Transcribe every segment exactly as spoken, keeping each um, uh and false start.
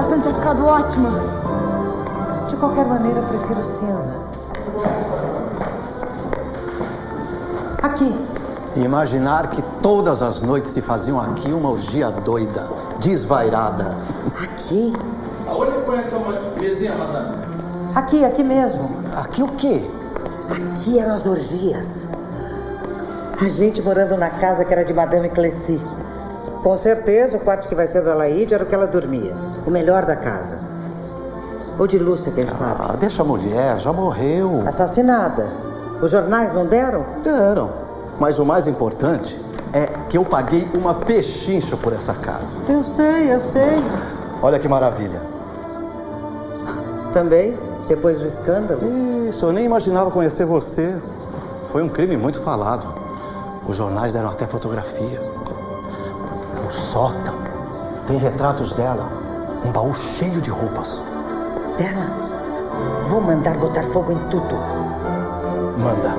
Aquela Santa tinha ficado ótima. De qualquer maneira, eu prefiro cinza. Aqui. Imaginar que todas as noites se faziam aqui uma orgia doida, desvairada. Aqui? Aonde conhece uma mesinha, madame? Aqui, aqui mesmo. Aqui o quê? Aqui eram as orgias. A gente morando na casa que era de Madame Clessy. Com certeza, o quarto que vai ser da Laíde era o que ela dormia. O melhor da casa. Ou de Lúcia, quem sabe. Ah, deixa a mulher, já morreu. Assassinada. Os jornais não deram? Deram. Mas o mais importante é que eu paguei uma pechincha por essa casa. Eu sei, eu sei. Olha que maravilha. Também, depois do escândalo? Isso, eu nem imaginava conhecer você. Foi um crime muito falado. Os jornais deram até fotografia. No sótão tem retratos dela. Um baú cheio de roupas. Dela? Vou mandar botar fogo em tudo. Manda.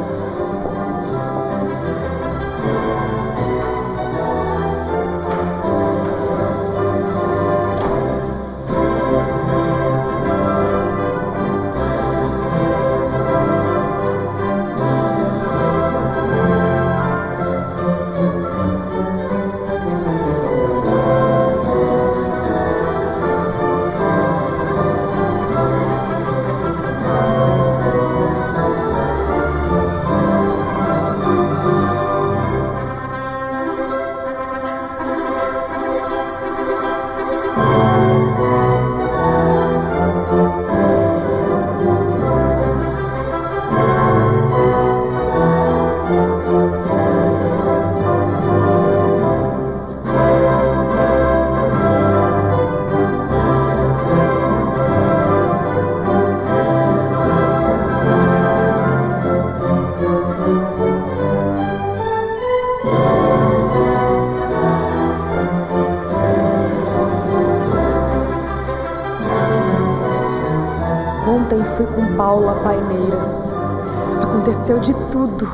Ontem fui com Paula Paineiras. Aconteceu de tudo.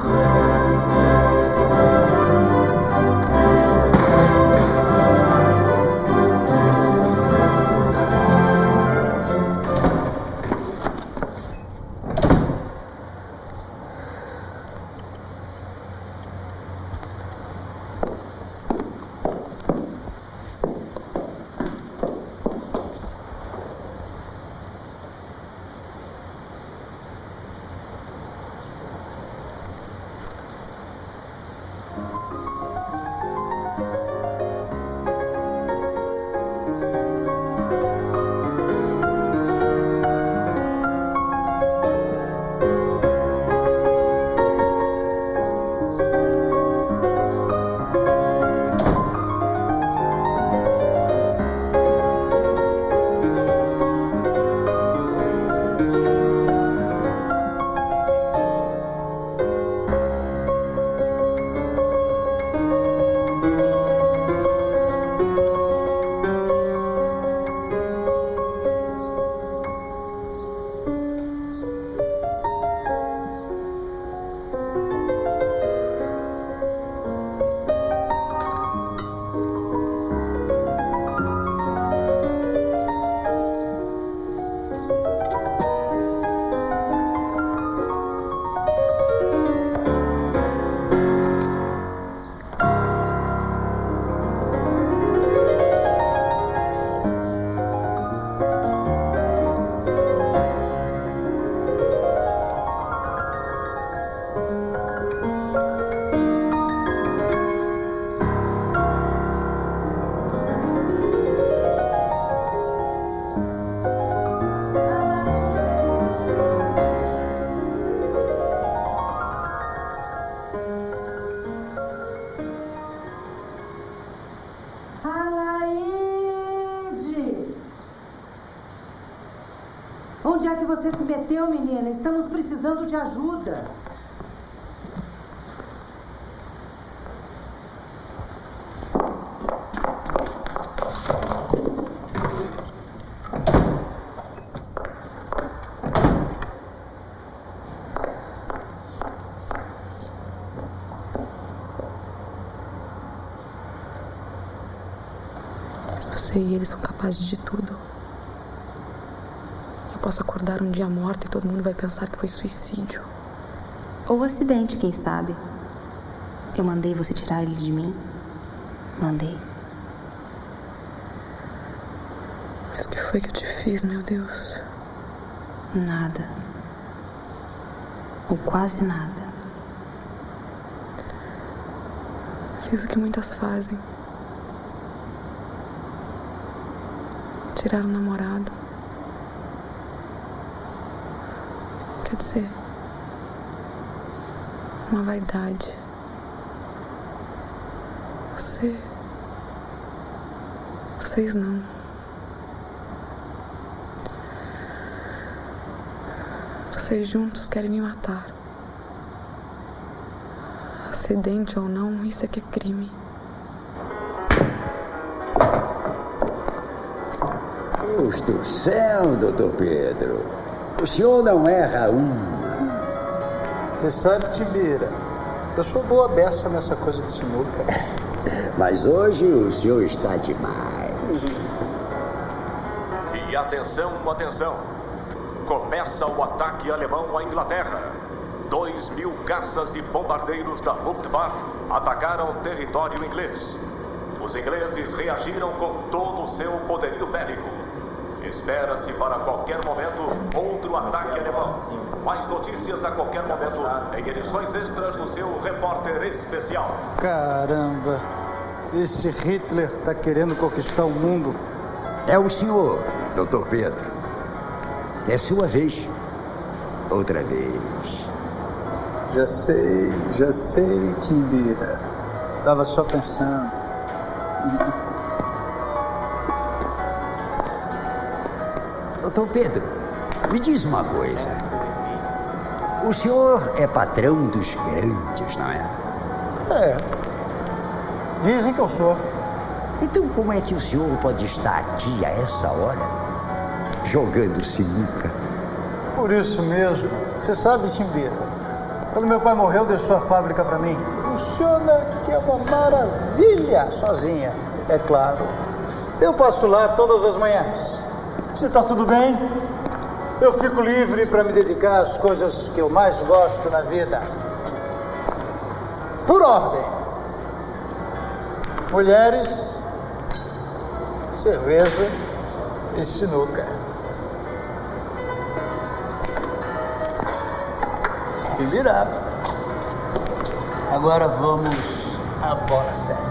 Onde é que você se meteu, menina? Estamos precisando de ajuda. Você e ele são capazes de tudo. Eu posso acordar um dia morta e todo mundo vai pensar que foi suicídio. Ou acidente, quem sabe. Eu mandei você tirar ele de mim. Mandei. Mas o que foi que eu te fiz, meu Deus? Nada. Ou quase nada. Fiz o que muitas fazem. Tirar o namorado. Quer dizer, uma vaidade. Você... Vocês não. Vocês juntos querem me matar. Acidente ou não, isso é que é crime. Deus do céu, doutor Pedro. O senhor não erra uma. Você sabe, Tibira, eu sou boa beça nessa coisa de sinuca. Mas hoje o senhor está demais. E atenção, atenção. Começa o ataque alemão à Inglaterra. Dois mil caças e bombardeiros da Luftwaffe atacaram território inglês. Os ingleses reagiram com todo o seu poderio bélico. Espera-se para qualquer momento outro ataque alemão. Mais notícias a qualquer momento em edições extras do seu repórter especial. Caramba, esse Hitler tá querendo conquistar o mundo. É o senhor, doutor Pedro. É sua vez. Outra vez. Já sei, já sei, Timbira. Tava só pensando. Doutor Pedro, me diz uma coisa. O senhor é patrão dos grandes, não é? É. Dizem que eu sou. Então como é que o senhor pode estar aqui a essa hora, jogando sinuca? Por isso mesmo. Você sabe, Timbira, quando meu pai morreu, deixou a fábrica pra mim. Funciona que é uma maravilha sozinha, é claro. Eu passo lá todas as manhãs. Se tá tudo bem, eu fico livre para me dedicar às coisas que eu mais gosto na vida. Por ordem. Mulheres, cerveja e sinuca. E virar. Agora vamos à bola sete.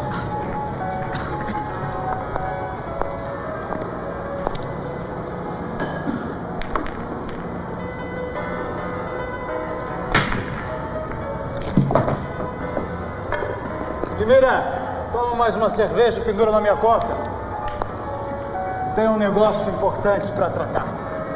Primeira, toma mais uma cerveja e pendura na minha conta. Tem um negócio importante para tratar.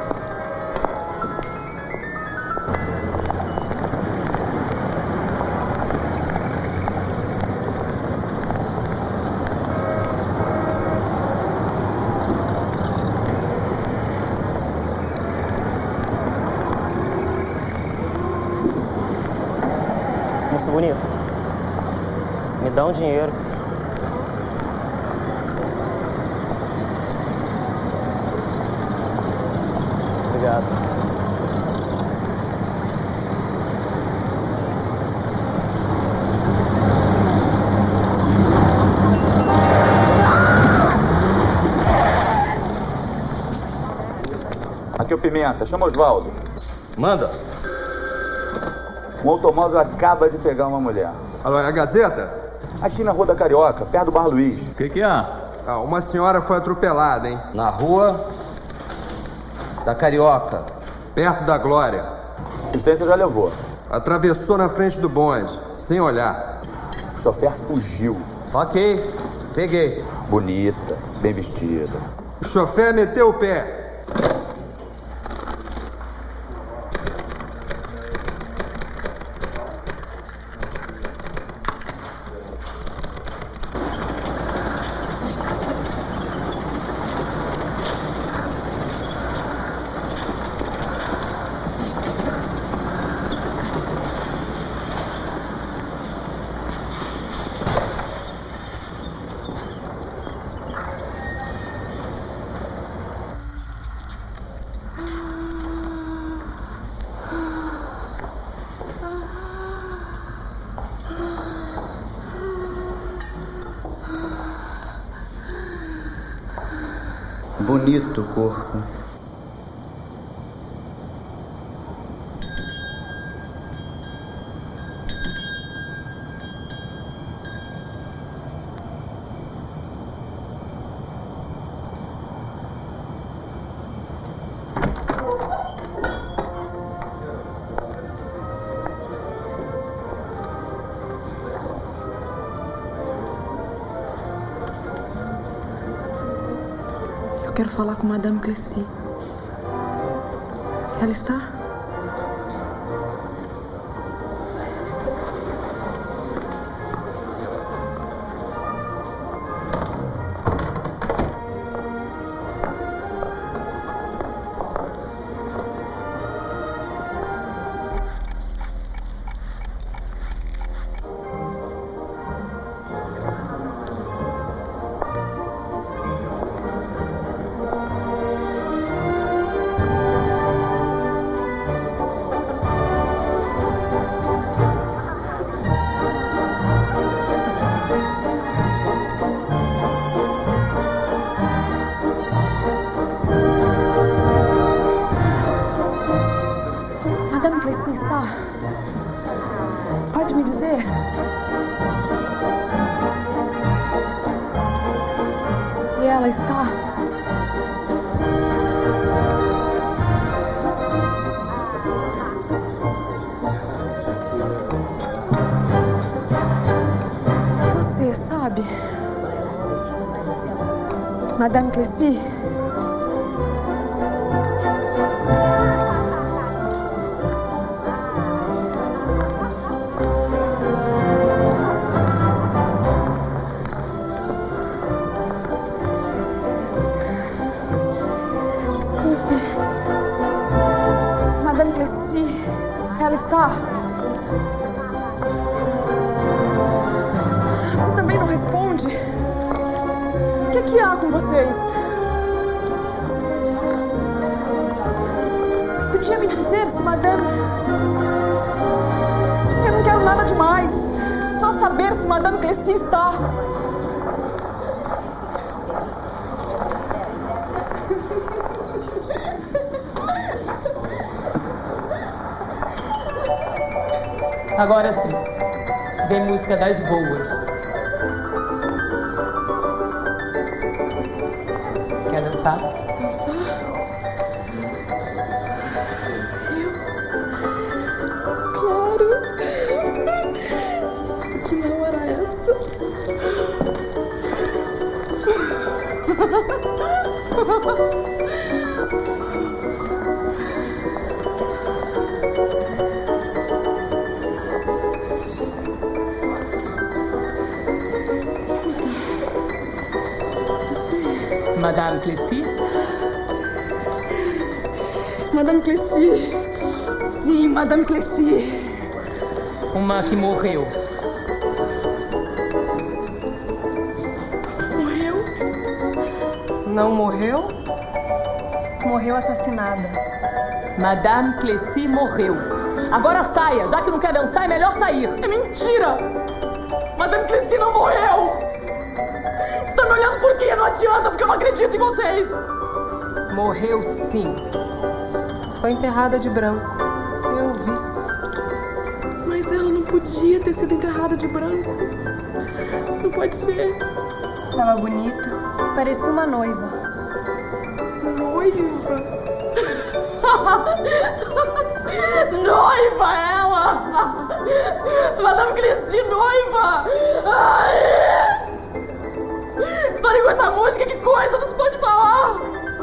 Moço bonito, me dá um dinheiro. Obrigado. Aqui é o Pimenta, chama o Osvaldo. Manda. Um automóvel acaba de pegar uma mulher. Alô, é a Gazeta? Aqui na Rua da Carioca, perto do Bar Luiz. O que que há? Ah, uma senhora foi atropelada, hein? Na Rua da Carioca, perto da Glória. Assistência já levou. Atravessou na frente do bonde, sem olhar. O chofer fugiu. Ok, peguei. Bonita, bem vestida. O chofer meteu o pé. Bonito corpo. Quero falar com Madame Clessy. Ela está? Madame Clessy está? Pode me dizer? Se ela está? Você sabe? Madame Clessy? Madame Clessy, ela está? Você também não responde? O que é que há com vocês? Podia me dizer se Madame... Eu não quero nada demais. Só saber se Madame Clessy está. Agora sim, vem música das boas. Quer dançar? Dançar? Eu? Claro! Que não era essa? Madame Clessy? Madame Clessy. Sim, Madame Clessy. Uma que morreu. Morreu? Não morreu? Morreu assassinada. Madame Clessy morreu. Agora saia, já que não quer dançar, é melhor sair. É mentira! Madame Clessy não morreu! Tá me olhando por quê? Não adianta, porque eu não acredito em vocês! Morreu sim. Foi enterrada de branco. Eu vi. Mas ela não podia ter sido enterrada de branco. Não pode ser. Estava bonita. Parecia uma noiva. Noiva? Noiva ela! Madame Clessy, noiva! Ai! Parem com essa música, que coisa! Não se pode falar!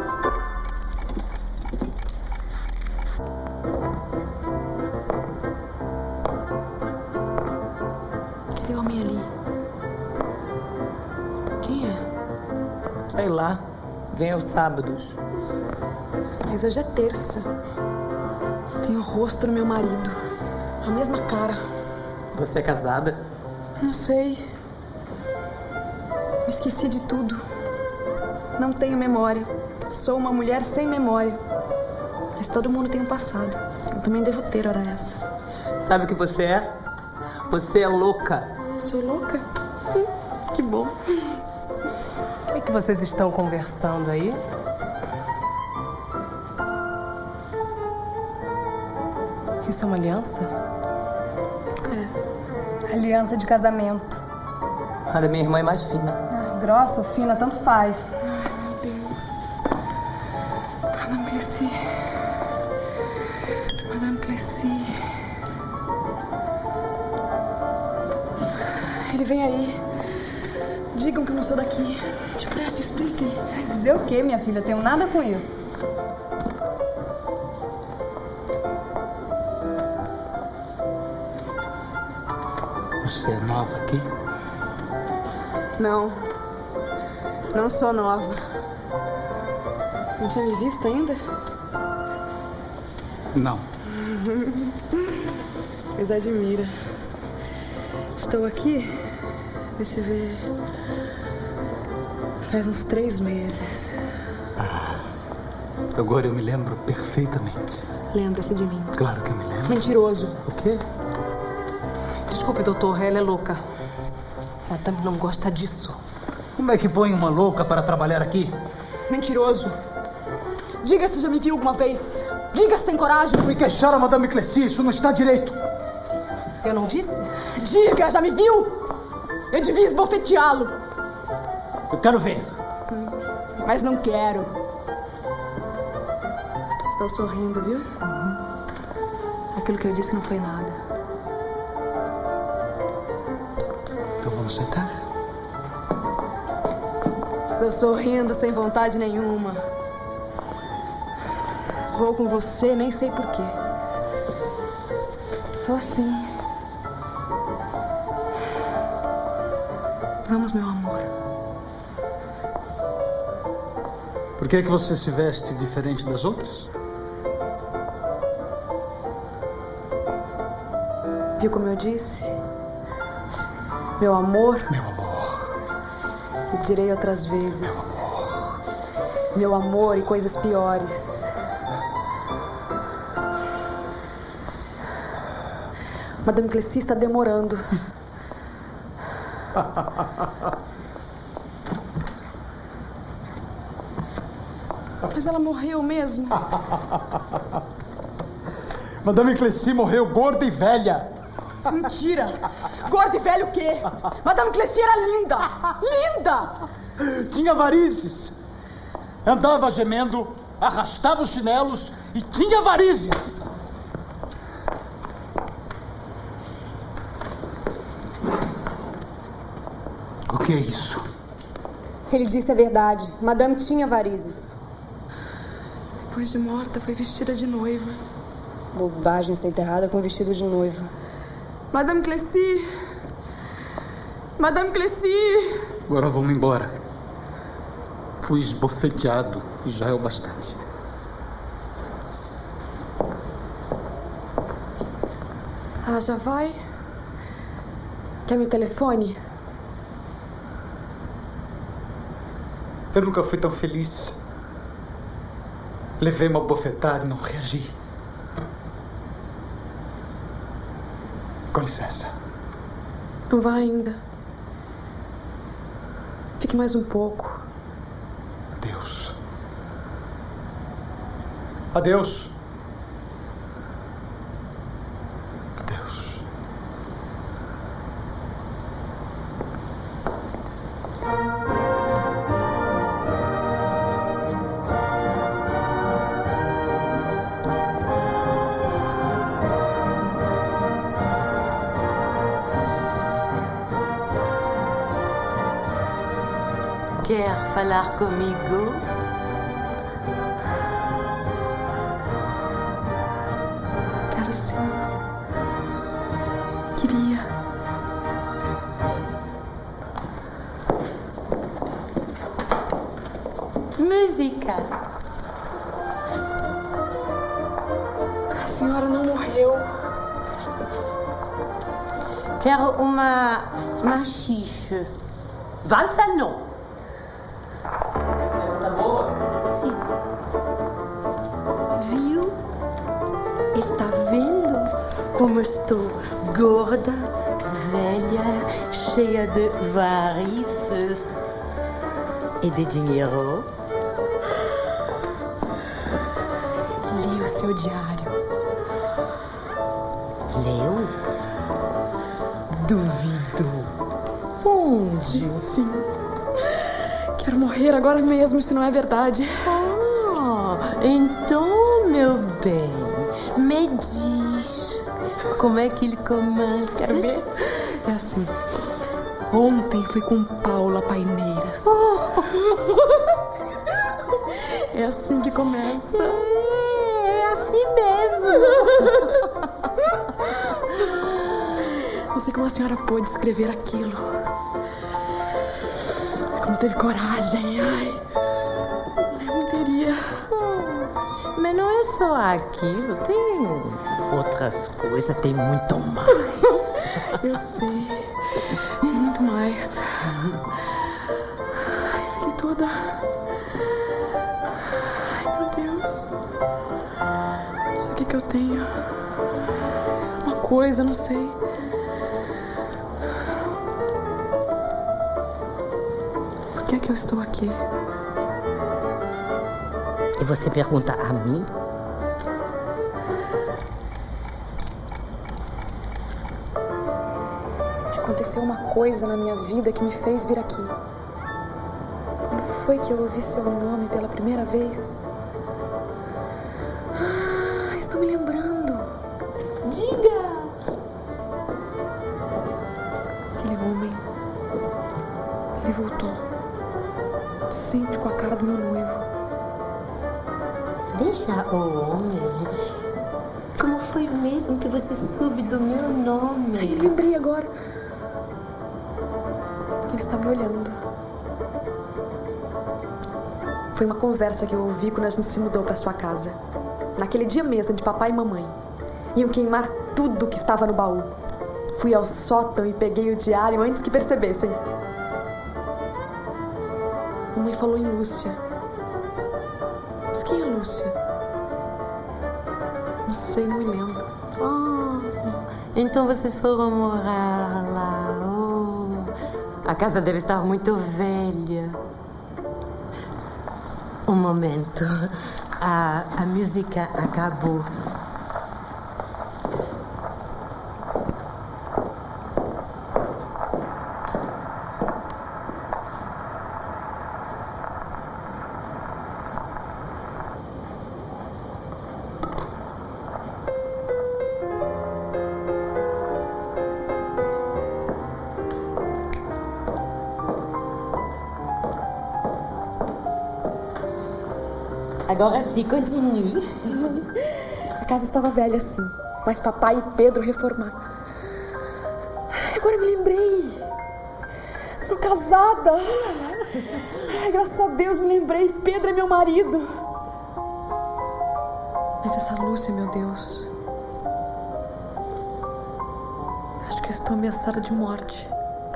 Aquele homem ali. Quem é? Sei lá. Vem aos sábados. Mas hoje é terça. Tem o rosto do meu marido. A mesma cara. Você é casada? Não sei. Me esqueci de tudo. Não tenho memória. Sou uma mulher sem memória. Mas todo mundo tem um passado. Eu também devo ter, ora essa. Sabe o que você é? Você é louca. Sou louca? Hum, que bom. O que vocês estão conversando aí? Isso é uma aliança? É. Aliança de casamento. A da minha irmã é mais fina. Ah, grossa ou fina, tanto faz. Ai, meu Deus. Madame Clessy. Madame Clessy. Ele vem aí. Digam que eu não sou daqui. Depressa, expliquem. Dizer o quê, minha filha? Tenho nada com isso. Você é nova aqui? Não. Não sou nova. Não tinha me visto ainda? Não. Pois admira. Estou aqui, deixa eu ver, faz uns três meses. Ah, agora eu me lembro perfeitamente. Lembra-se de mim? Claro que eu me lembro. Mentiroso. O quê? Desculpe, doutor, ela é louca. Madame não gosta disso. Como é que põe uma louca para trabalhar aqui? Mentiroso. Diga se já me viu alguma vez. Diga se tem coragem. Me queixar a Madame Clessy, isso não está direito. Eu não disse? Diga, já me viu? Eu devia esbofeteá-lo. Eu quero ver. Mas não quero. Estou sorrindo, viu? Uhum. Aquilo que eu disse não foi nada. Então vamos sentar? Estou sorrindo sem vontade nenhuma. Vou com você, nem sei por quê. Só assim. Vamos, meu amor. Por que é que você se veste diferente das outras? Viu como eu disse? Meu amor. Meu amor. E direi outras vezes. Meu amor. Meu amor e coisas piores. Madame Clessy está demorando. Mas ela morreu mesmo. Madame Clessy morreu gorda e velha. Mentira! Gorda e velha o quê? Madame Clessy era linda! Linda! Tinha varizes. Andava gemendo, arrastava os chinelos e tinha varizes. O que é isso? Ele disse a verdade. Madame tinha varizes. Depois de morta, foi vestida de noiva. Bobagem ser enterrada com vestido de noiva. Madame Clessy! Madame Clessy! Agora vamos embora. Fui esbofeteado e já é o bastante. Ah, já vai? Quer meu telefone? Eu nunca fui tão feliz. Levei uma bofetada e não reagi. Com licença. Não vá ainda. Fique mais um pouco. Adeus. Adeus. Adeus. Quer falar comigo? Quero sim. Queria. Música. A senhora não morreu. Quero uma machixe. Valsa não. Essa tá boa? Sim. Viu? Está vendo como estou gorda, velha, cheia de varizes? E de dinheiro? Li o seu diário. Leu? Duvido. Onde? Sim. Quero morrer agora mesmo, se não é verdade. Ah, então, meu bem, me diz, como é que ele começa? Quero ver? É assim. Ontem fui com Paulo a Paineiras. Oh. É assim que começa. É, é assim mesmo. Não sei como a senhora pôde escrever aquilo. Como teve coragem. Ai, eu não teria. Mas não é só aquilo. Tem outras coisas. Tem muito mais. Eu sei. Tem muito mais. Ai, fiquei toda... Ai, meu Deus. Não sei o que que eu tenho. Uma coisa, não sei. Por que é que eu estou aqui? E você pergunta a mim? Aconteceu uma coisa na minha vida que me fez vir aqui. Quando foi que eu ouvi seu nome pela primeira vez? Ah, estou me lembrando. Diga! Aquele homem, ele voltou. Sempre com a cara do meu noivo. Deixa o homem. Como foi mesmo que você soube do meu nome? Ai, lembrei agora. Ele está me olhando. Foi uma conversa que eu ouvi quando a gente se mudou para sua casa. Naquele dia mesmo de papai e mamãe. Iam queimar tudo que estava no baú. Fui ao sótão e peguei o diário antes que percebessem. Mamãe falou em Lúcia. Mas quem é Lúcia? Não sei, não me lembro. Oh, então vocês foram morar lá. Oh, a casa deve estar muito velha. Um momento. A, a música acabou. Agora sim, continue. A casa estava velha, sim, mas papai e Pedro reformaram. Agora me lembrei. Sou casada. Ai, graças a Deus me lembrei. Pedro é meu marido. Mas essa Lúcia, meu Deus. Acho que eu estou ameaçada de morte.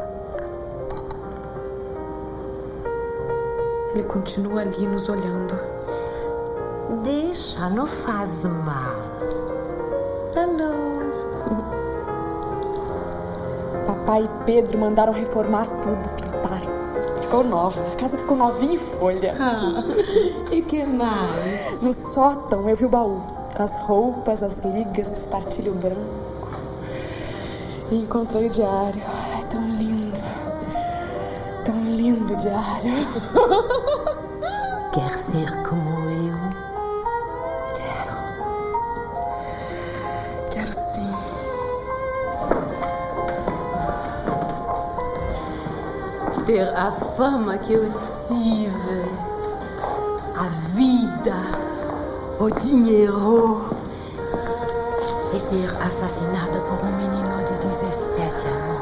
Ele continua ali nos olhando. Deixa, não faz mal. Alô. Papai e Pedro mandaram reformar tudo, pintaram. Ficou nova. A casa ficou novinha em folha. Ah, e que mais? No sótão eu vi o baú. As roupas, as ligas, o espartilho branco. E encontrei o diário. Ai, tão lindo. Tão lindo o diário. Quer ser como eu? Quero sim. Ter a fama que eu tive, a vida, o dinheiro, e ser assassinada por um menino de dezessete anos.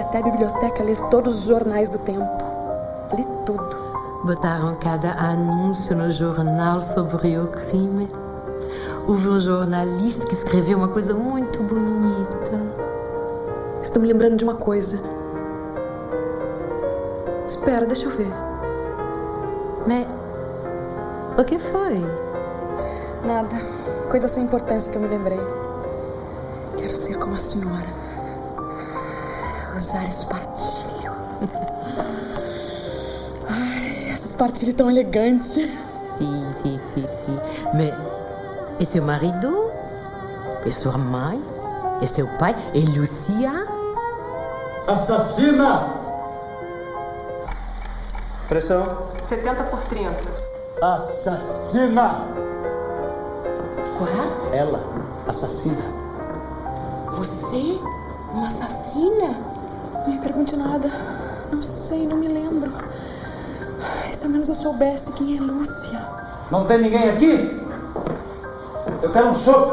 até a biblioteca ler todos os jornais do tempo. Li tudo. Botaram cada anúncio no jornal sobre o crime. Houve um jornalista que escreveu uma coisa muito bonita. Estou me lembrando de uma coisa. Espera, deixa eu ver. Mas o que foi? Nada. Coisa sem importância que eu me lembrei. Quero ser como a senhora. Usar espartilho. Ai, esse espartilho tão elegante. Sim, sim, sim, sim. Mas e seu marido? E sua mãe? E seu pai? E Lucia? Assassina! Pressão. setenta por trinta. Assassina! Qual? Ela, assassina. Você? Uma assassina? Não me pergunte nada. Não sei, não me lembro. Ai, se ao menos eu soubesse quem é Lúcia. Não tem ninguém aqui? Eu quero um chope.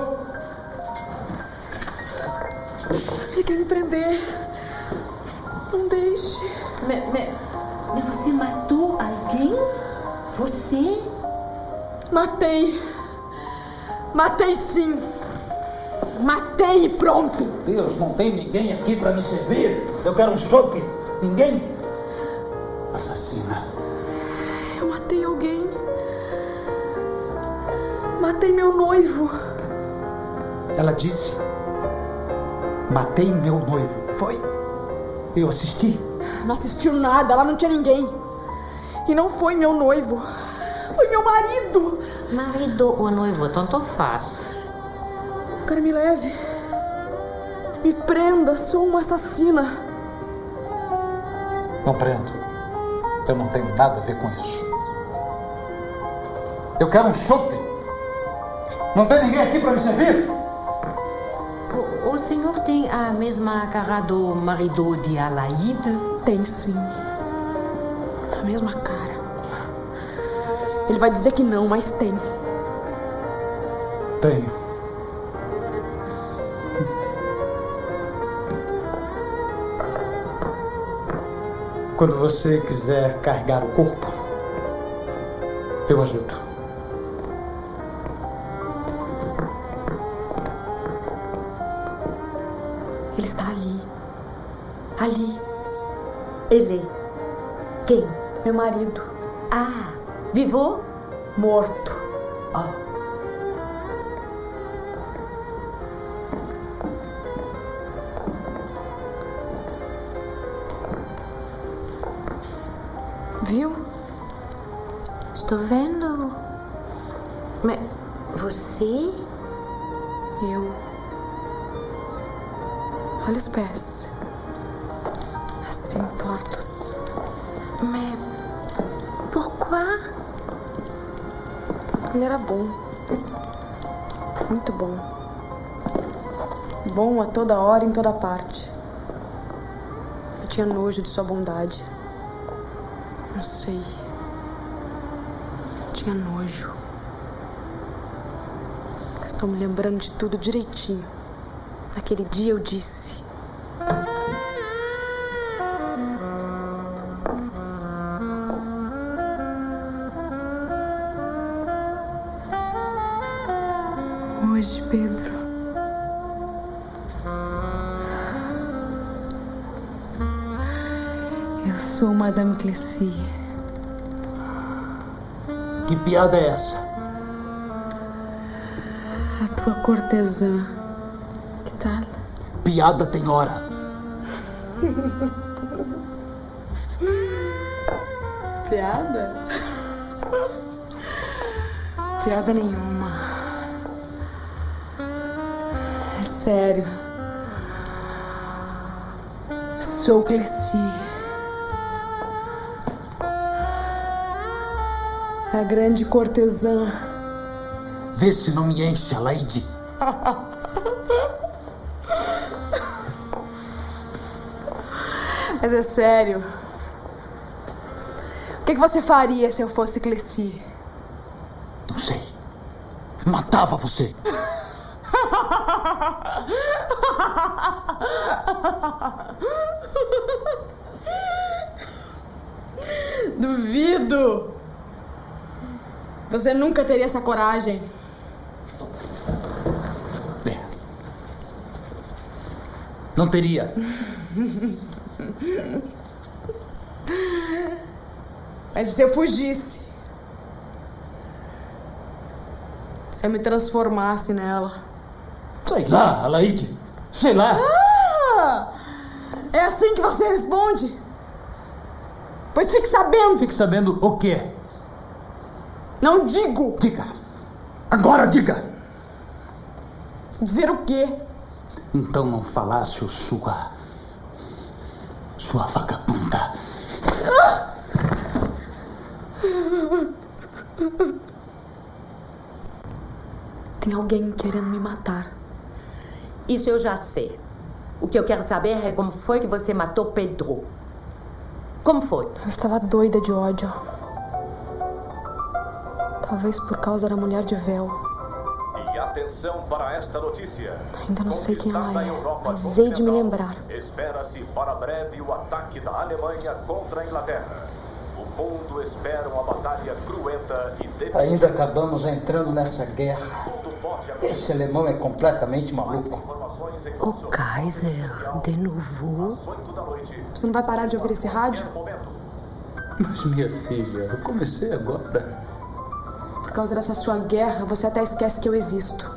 Ele quer me prender. Não deixe. Mas, mas, mas você matou alguém? Você? Matei. Matei sim. Matei e pronto. Deus, não tem ninguém aqui para me servir. Eu quero um chope. Ninguém? Assassina. Eu matei alguém. Matei meu noivo. Ela disse: matei meu noivo. Foi? Eu assisti? Não assistiu nada, lá não tinha ninguém. E não foi meu noivo. Foi meu marido. Marido ou noivo, tanto faz. Cara, me leve. Me prenda, sou uma assassina. Não prendo. Eu não tenho nada a ver com isso. Eu quero um chope. Não tem ninguém aqui para me servir? O, o senhor tem a mesma cara do marido de Alaide? Tem sim. A mesma cara. Ele vai dizer que não, mas tem. Tenho. Quando você quiser carregar o corpo, eu ajudo. Ele está ali. Ali. Ele? Quem? Meu marido. Ah, vivo? Morto. Oh. Viu? Estou vendo. Mas você? Eu. Olha os pés. Assim, tortos. Mas pourquoi? Ele era bom. Muito bom. Bom a toda hora, em toda parte. Eu tinha nojo de sua bondade. Não sei. Tinha nojo. Estou me lembrando de tudo direitinho. Naquele dia eu disse. Hoje, Pedro. Eu sou Madame Cleci. Que piada é essa? A tua cortesã. Que tal? Piada tem hora. Piada? Piada nenhuma. É sério. Sou Cleci. A grande cortesã. Vê se não me enche, Alaide. Mas é sério. O que, que você faria se eu fosse Cleci? Não sei. Matava você. Duvido. Você nunca teria essa coragem. É. Não teria. Mas se eu fugisse, se eu me transformasse nela. Sei lá, Alaide. Sei lá. Ah! É assim que você responde? Pois fique sabendo. Fique sabendo o quê? Não digo. Diga. Agora diga. Dizer o quê? Então não falasse, o sua... Sua vagabunda. Ah! Tem alguém querendo me matar. Isso eu já sei. O que eu quero saber é como foi que você matou Pedro. Como foi? Eu estava doida de ódio. Talvez por causa da mulher de véu. E atenção para esta notícia. Ainda não sei quem ela é, mas hei de me lembrar. Espera-se para breve o ataque da Alemanha contra a Inglaterra. O mundo espera uma batalha cruenta e definitiva. Ainda acabamos entrando nessa guerra. Esse alemão é completamente maluco. O Kaiser, de novo? Você não vai parar de ouvir esse rádio? Mas, minha filha, eu comecei agora. Por causa dessa sua guerra, você até esquece que eu existo.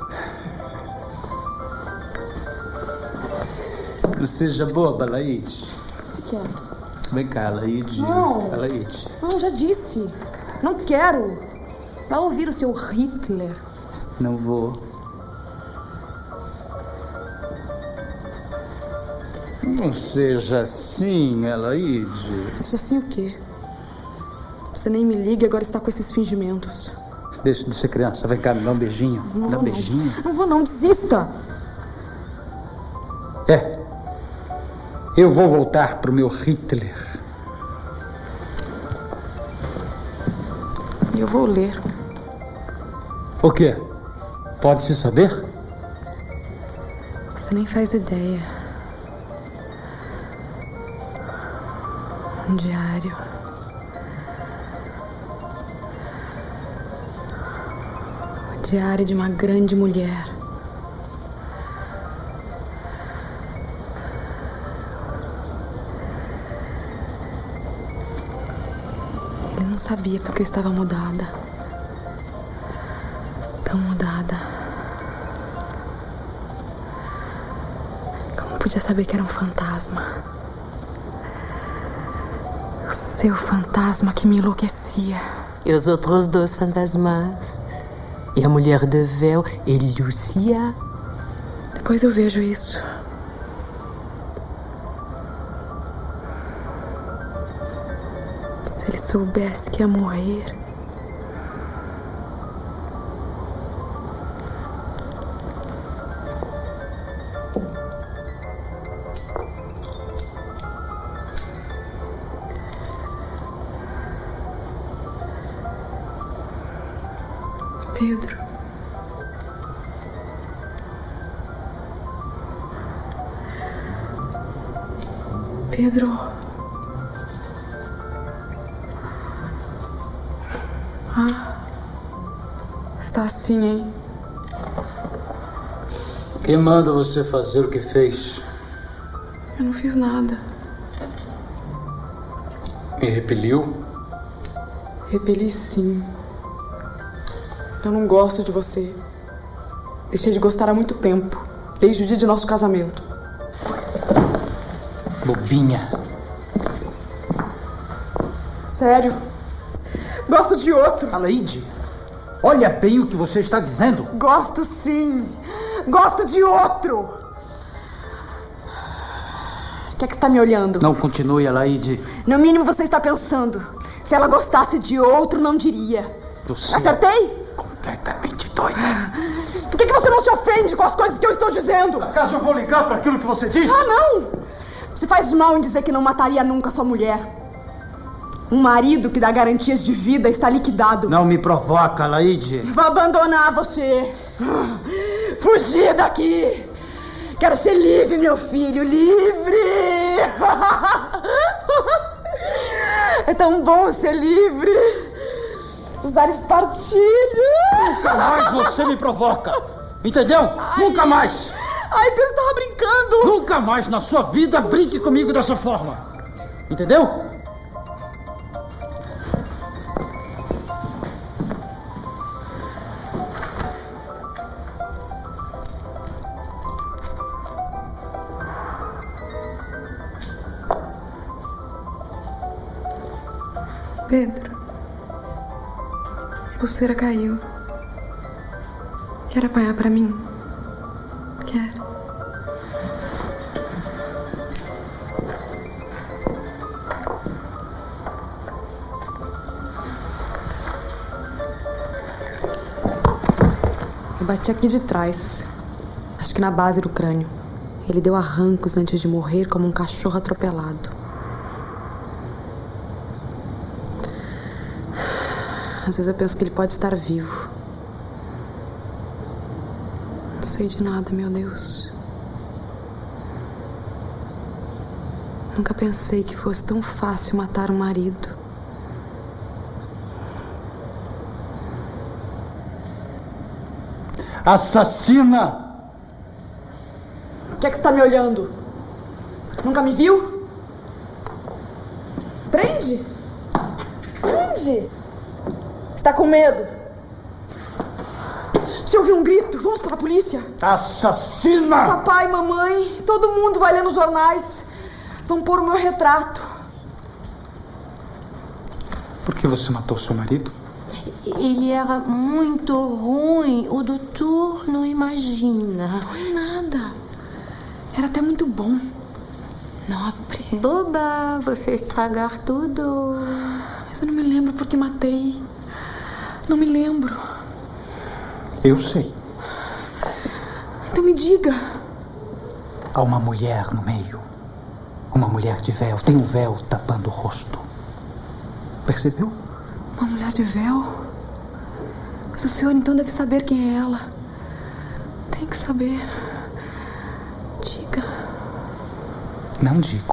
Não seja boba, Alaide. O que é? Vem cá, Alaide. Não. Alaide. Não, já disse. Não quero. Vá ouvir o seu Hitler. Não vou. Não seja assim, Alaide. Seja assim o quê? Você nem me liga e agora está com esses fingimentos. Deixa de ser criança. Vem cá, me dá um beijinho. Não dá um vou beijinho. Não. não vou não, desista. É. Eu vou voltar pro meu Hitler. E eu vou ler. O quê? Pode-se saber? Você nem faz ideia. Um diário. O diário de uma grande mulher. Ele não sabia porque eu estava mudada. Tão mudada. Como podia saber que era um fantasma? O seu fantasma que me enlouquecia. E os outros dois fantasmas? E a mulher de véu e Lucia? Depois eu vejo isso. Se ele soubesse que ia morrer. Pedro. Pedro. Ah, está assim, hein? Quem manda você fazer o que fez? Eu não fiz nada. Me repeliu? Repeli, sim. Eu não gosto de você. Deixei de gostar há muito tempo. Desde o dia de nosso casamento. Bobinha. Sério? Gosto de outro. Alaide, olha bem o que você está dizendo. Gosto sim. Gosto de outro. O que é que está me olhando? Não continue, Alaide. No mínimo você está pensando. Se ela gostasse de outro, não diria. Você... Acertei? Completamente doida. Por que, que você não se ofende com as coisas que eu estou dizendo? Acaso eu vou ligar para aquilo que você disse? Ah, não! Você faz mal em dizer que não mataria nunca sua mulher. Um marido que dá garantias de vida está liquidado. Não me provoca, Alaide. Vou abandonar você. Fugir daqui. Quero ser livre, meu filho, livre! É tão bom ser livre! Usar espartilho! Nunca mais você me provoca! Entendeu? Ai. Nunca mais! Ai, Pedro, tava brincando! Nunca mais na sua vida brinque comigo dessa forma! Entendeu? Pedro, a pulseira caiu. Quer apanhar pra mim? Quer? Eu bati aqui de trás. Acho que na base do crânio. Ele deu arrancos antes de morrer como um cachorro atropelado. Às vezes eu penso que ele pode estar vivo. Não sei de nada, meu Deus. Nunca pensei que fosse tão fácil matar um marido. Assassina! O que é que você está me olhando? Nunca me viu? Prende! Prende! Está com medo? Se eu ouvir um grito, vamos para a polícia. Assassina! Papai, mamãe, todo mundo vai ler nos jornais. Vão pôr o meu retrato. Por que você matou seu marido? Ele era muito ruim. O doutor não imagina. Não é nada. Era até muito bom. Nobre. Boba, você estragar tudo. Mas eu não me lembro porque matei. Não me lembro. Eu sei. Então me diga. Há uma mulher no meio. Uma mulher de véu. Tem um véu tapando o rosto. Percebeu? Uma mulher de véu? Mas o senhor então deve saber quem é ela. Tem que saber. Diga. Não digo.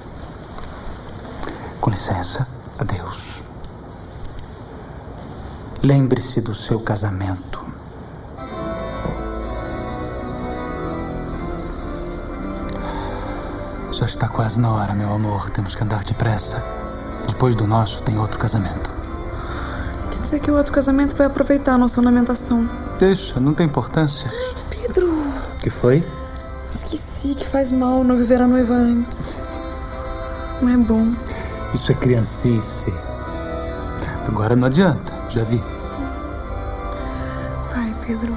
Com licença. Adeus. Lembre-se do seu casamento. Já está quase na hora, meu amor. Temos que andar depressa. Depois do nosso, tem outro casamento. Quer dizer que o outro casamento vai aproveitar a nossa ornamentação. Deixa, não tem importância. Ai, Pedro. O que foi? Esqueci que faz mal não viver a noiva antes. Não é bom. Isso é criancice. Agora não adianta, já vi. Ai, Pedro.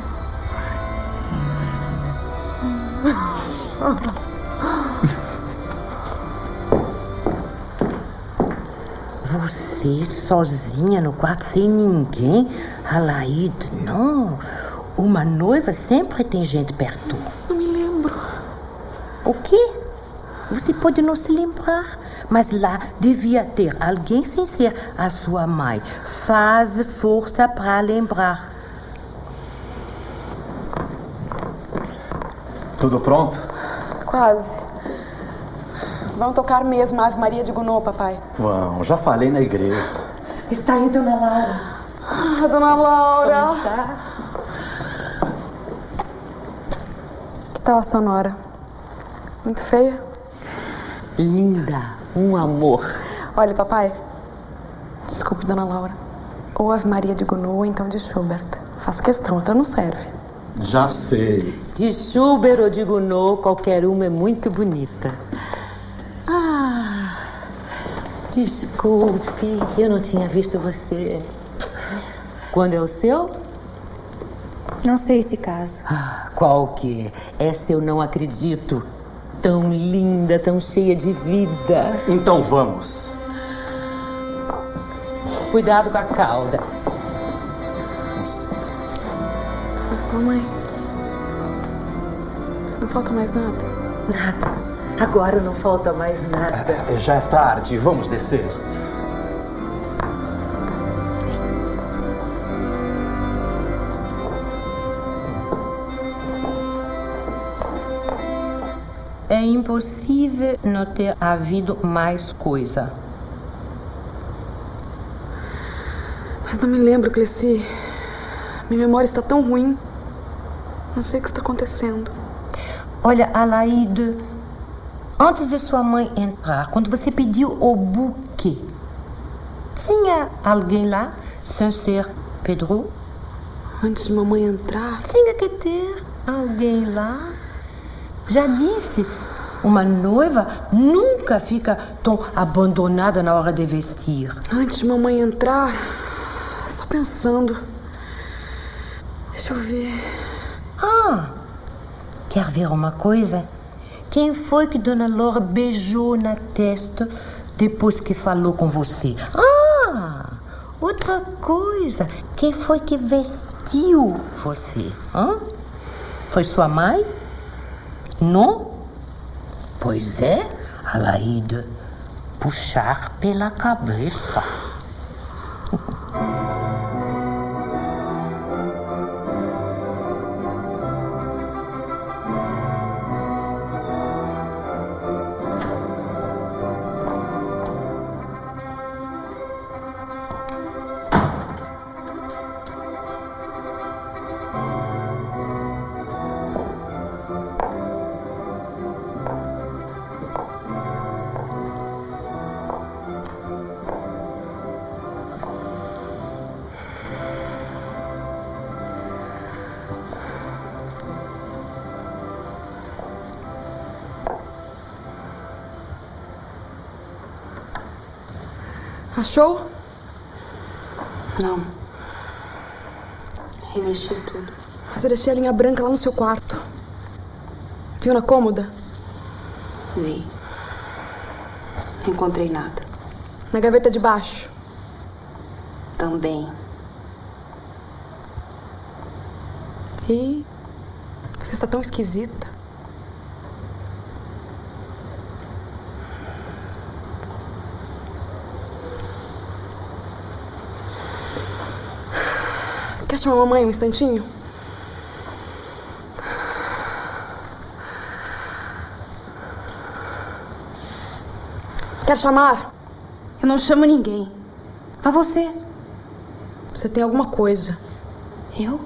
Você sozinha no quarto sem ninguém? Alaide, não. Uma noiva sempre tem gente perto. Não me lembro. O quê? Você pode não se lembrar, mas lá devia ter alguém sem ser a sua mãe. Faz força para lembrar. Tudo pronto? Quase. Vamos tocar mesmo a Ave Maria de Gounod, papai. Vamos, já falei na igreja. Está aí, dona Laura. Ah, dona Laura. Como está? Que tal a sonora? Muito feia? Linda, um amor. Olha, papai. Desculpe, dona Laura. Ou Ave Maria de Gounod ou então de Schubert. Faço questão, outra não serve. Já sei. De Schubert ou de Gounod, qualquer uma é muito bonita. Ah, desculpe, eu não tinha visto você. Quando é o seu? Não sei esse caso. Ah, qual que é? Essa eu não acredito. Tão linda, tão cheia de vida. Então vamos. Cuidado com a cauda. Mamãe, não falta mais nada? Nada. Agora não falta mais nada. É, já é tarde, vamos descer. É impossível não ter havido mais coisa. Mas não me lembro, Cleci. Minha memória está tão ruim. Não sei o que está acontecendo. Olha, Alaide, antes de sua mãe entrar, quando você pediu o buquê, tinha alguém lá, sem ser Pedro? Antes de mamãe entrar? Tinha que ter alguém lá. Já disse, uma noiva nunca fica tão abandonada na hora de vestir. Antes de mamãe entrar, só pensando. Deixa eu ver. Ah, quer ver uma coisa? Quem foi que Dona Laura beijou na testa depois que falou com você? Ah, outra coisa. Quem foi que vestiu você? Hã? Foi sua mãe? Não? Pois é, Alaide, puxar pela cabeça. Achou? Não. Remexi tudo. Mas eu deixei a linha branca lá no seu quarto. Viu na cômoda? Vi. Não encontrei nada. Na gaveta de baixo? Também. E você está tão esquisita. Quer chamar a mamãe um instantinho? Quer chamar? Eu não chamo ninguém. Vá você. Você tem alguma coisa. Eu?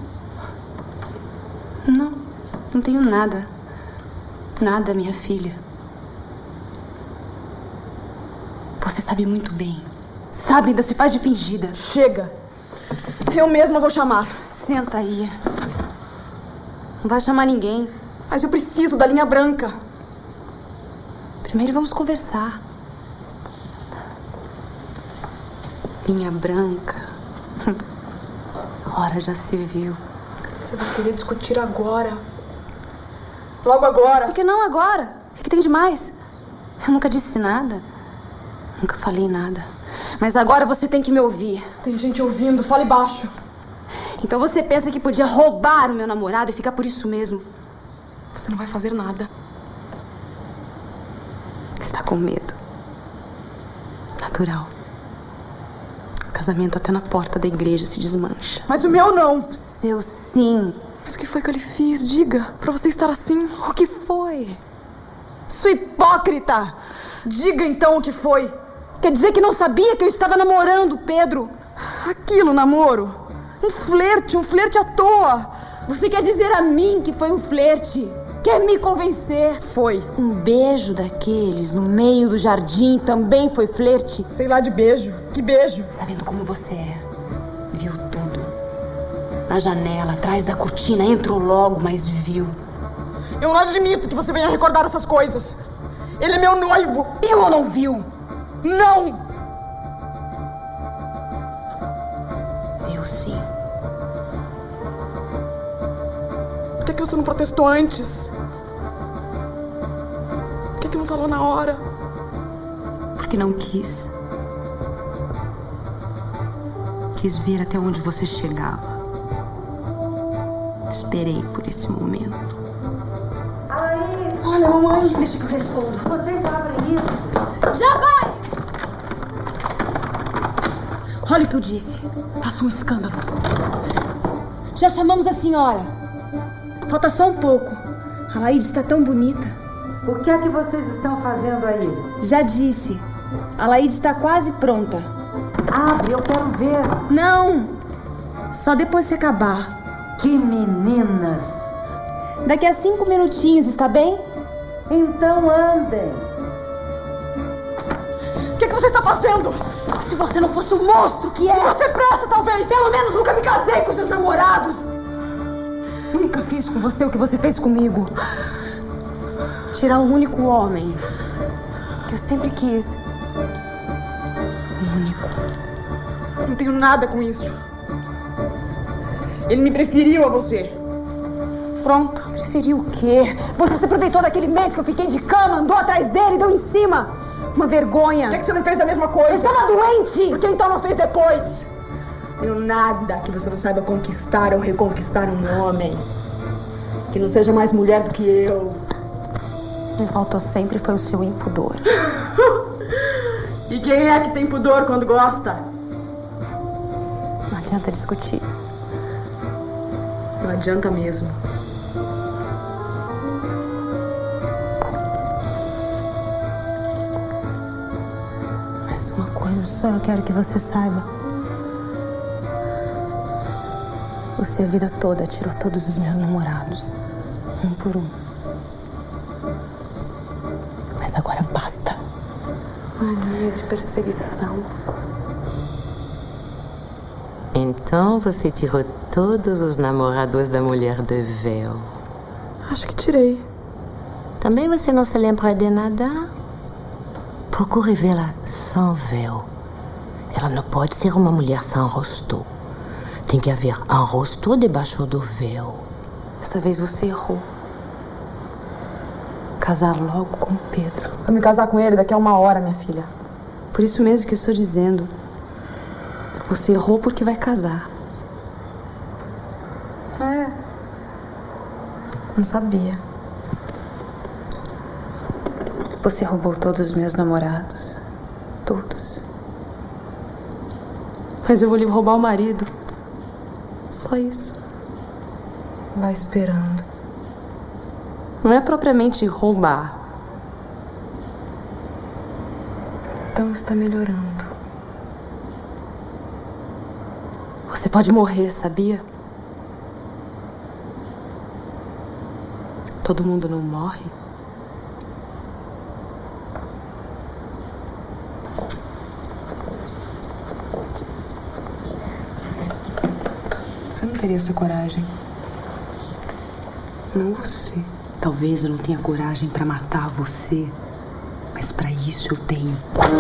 Não, não tenho nada. Nada, minha filha. Você sabe muito bem. Sabe, ainda se faz de fingida. Chega. Eu mesma vou chamar. Senta aí. Não vai chamar ninguém. Mas eu preciso da linha branca. Primeiro vamos conversar. Linha branca. Ora, já se viu. Você vai querer discutir agora. Logo agora. Por que não agora? O que tem de mais? Eu nunca disse nada. Nunca falei nada. Mas agora você tem que me ouvir. Tem gente ouvindo, fale baixo. Então você pensa que podia roubar o meu namorado e ficar por isso mesmo? Você não vai fazer nada. Está com medo. Natural. O casamento até na porta da igreja se desmancha. Mas o meu não. O seu sim. Mas o que foi que eu lhe fiz? Diga, pra você estar assim. O que foi? Sua hipócrita! Diga então o que foi. Quer dizer que não sabia que eu estava namorando, Pedro? Aquilo, namoro. Um flerte, um flerte à toa. Você quer dizer a mim que foi um flerte? Quer me convencer? Foi. Um beijo daqueles no meio do jardim também foi flerte? Sei lá de beijo. Que beijo? Sabendo como você é. Viu tudo. Na janela, atrás da cortina, entrou logo, mas viu. Eu não admito que você venha recordar essas coisas. Ele é meu noivo. Viu ou não viu? Não! Viu sim. Por que, que você não protestou antes? Por que, que não falou na hora? Porque não quis. Quis ver até onde você chegava. Esperei por esse momento. Aí. Olha, mamãe. Deixa que eu respondo. Vocês abrem isso. Já vai! Olha o que eu disse. Faça um escândalo. Já chamamos a senhora. Falta só um pouco. A Laíde está tão bonita. O que é que vocês estão fazendo aí? Já disse. A Laíde está quase pronta. Abre, eu quero ver. Não! Só depois que acabar. Que meninas! Daqui a cinco minutinhos, está bem? Então andem. O que, que você está fazendo? Se você não fosse o monstro que é... Que você presta, talvez! Pelo menos nunca me casei com seus namorados! Nunca fiz com você o que você fez comigo. Tirar o único homem que eu sempre quis. O único. Não tenho nada com isso. Ele me preferiu a você. Pronto. Preferiu o quê? Você se aproveitou daquele mês que eu fiquei de cama, andou atrás dele, deu em cima. Uma vergonha. Por que, que você não fez a mesma coisa? Eu estava doente. Por que então não fez depois? Tenho nada que você não saiba conquistar ou reconquistar um homem. Que não seja mais mulher do que eu. Me faltou sempre foi o seu impudor. E quem é que tem pudor quando gosta? Não adianta discutir. Não adianta mesmo. Mas uma coisa só eu quero que você saiba. Você a vida toda tirou todos os meus namorados. Um por um. Mas agora basta. Mania de perseguição. Então você tirou todos os namorados da mulher de véu? Acho que tirei. Também você não se lembra de nada? Procure vê-la sem véu. Ela não pode ser uma mulher sem rosto. Tem que haver um rosto debaixo do véu. Desta vez você errou. Casar logo com Pedro. Vou me casar com ele daqui a uma hora, minha filha. Por isso mesmo que eu estou dizendo. Você errou porque vai casar. É. Não sabia. Você roubou todos os meus namorados. Todos. Mas eu vou lhe roubar o marido. Só isso. Vai esperando. Não é propriamente roubar. Então está melhorando. Você pode morrer, sabia? Todo mundo não morre. Você não teria essa coragem. Não você. Talvez eu não tenha coragem para matar você, mas para isso eu tenho.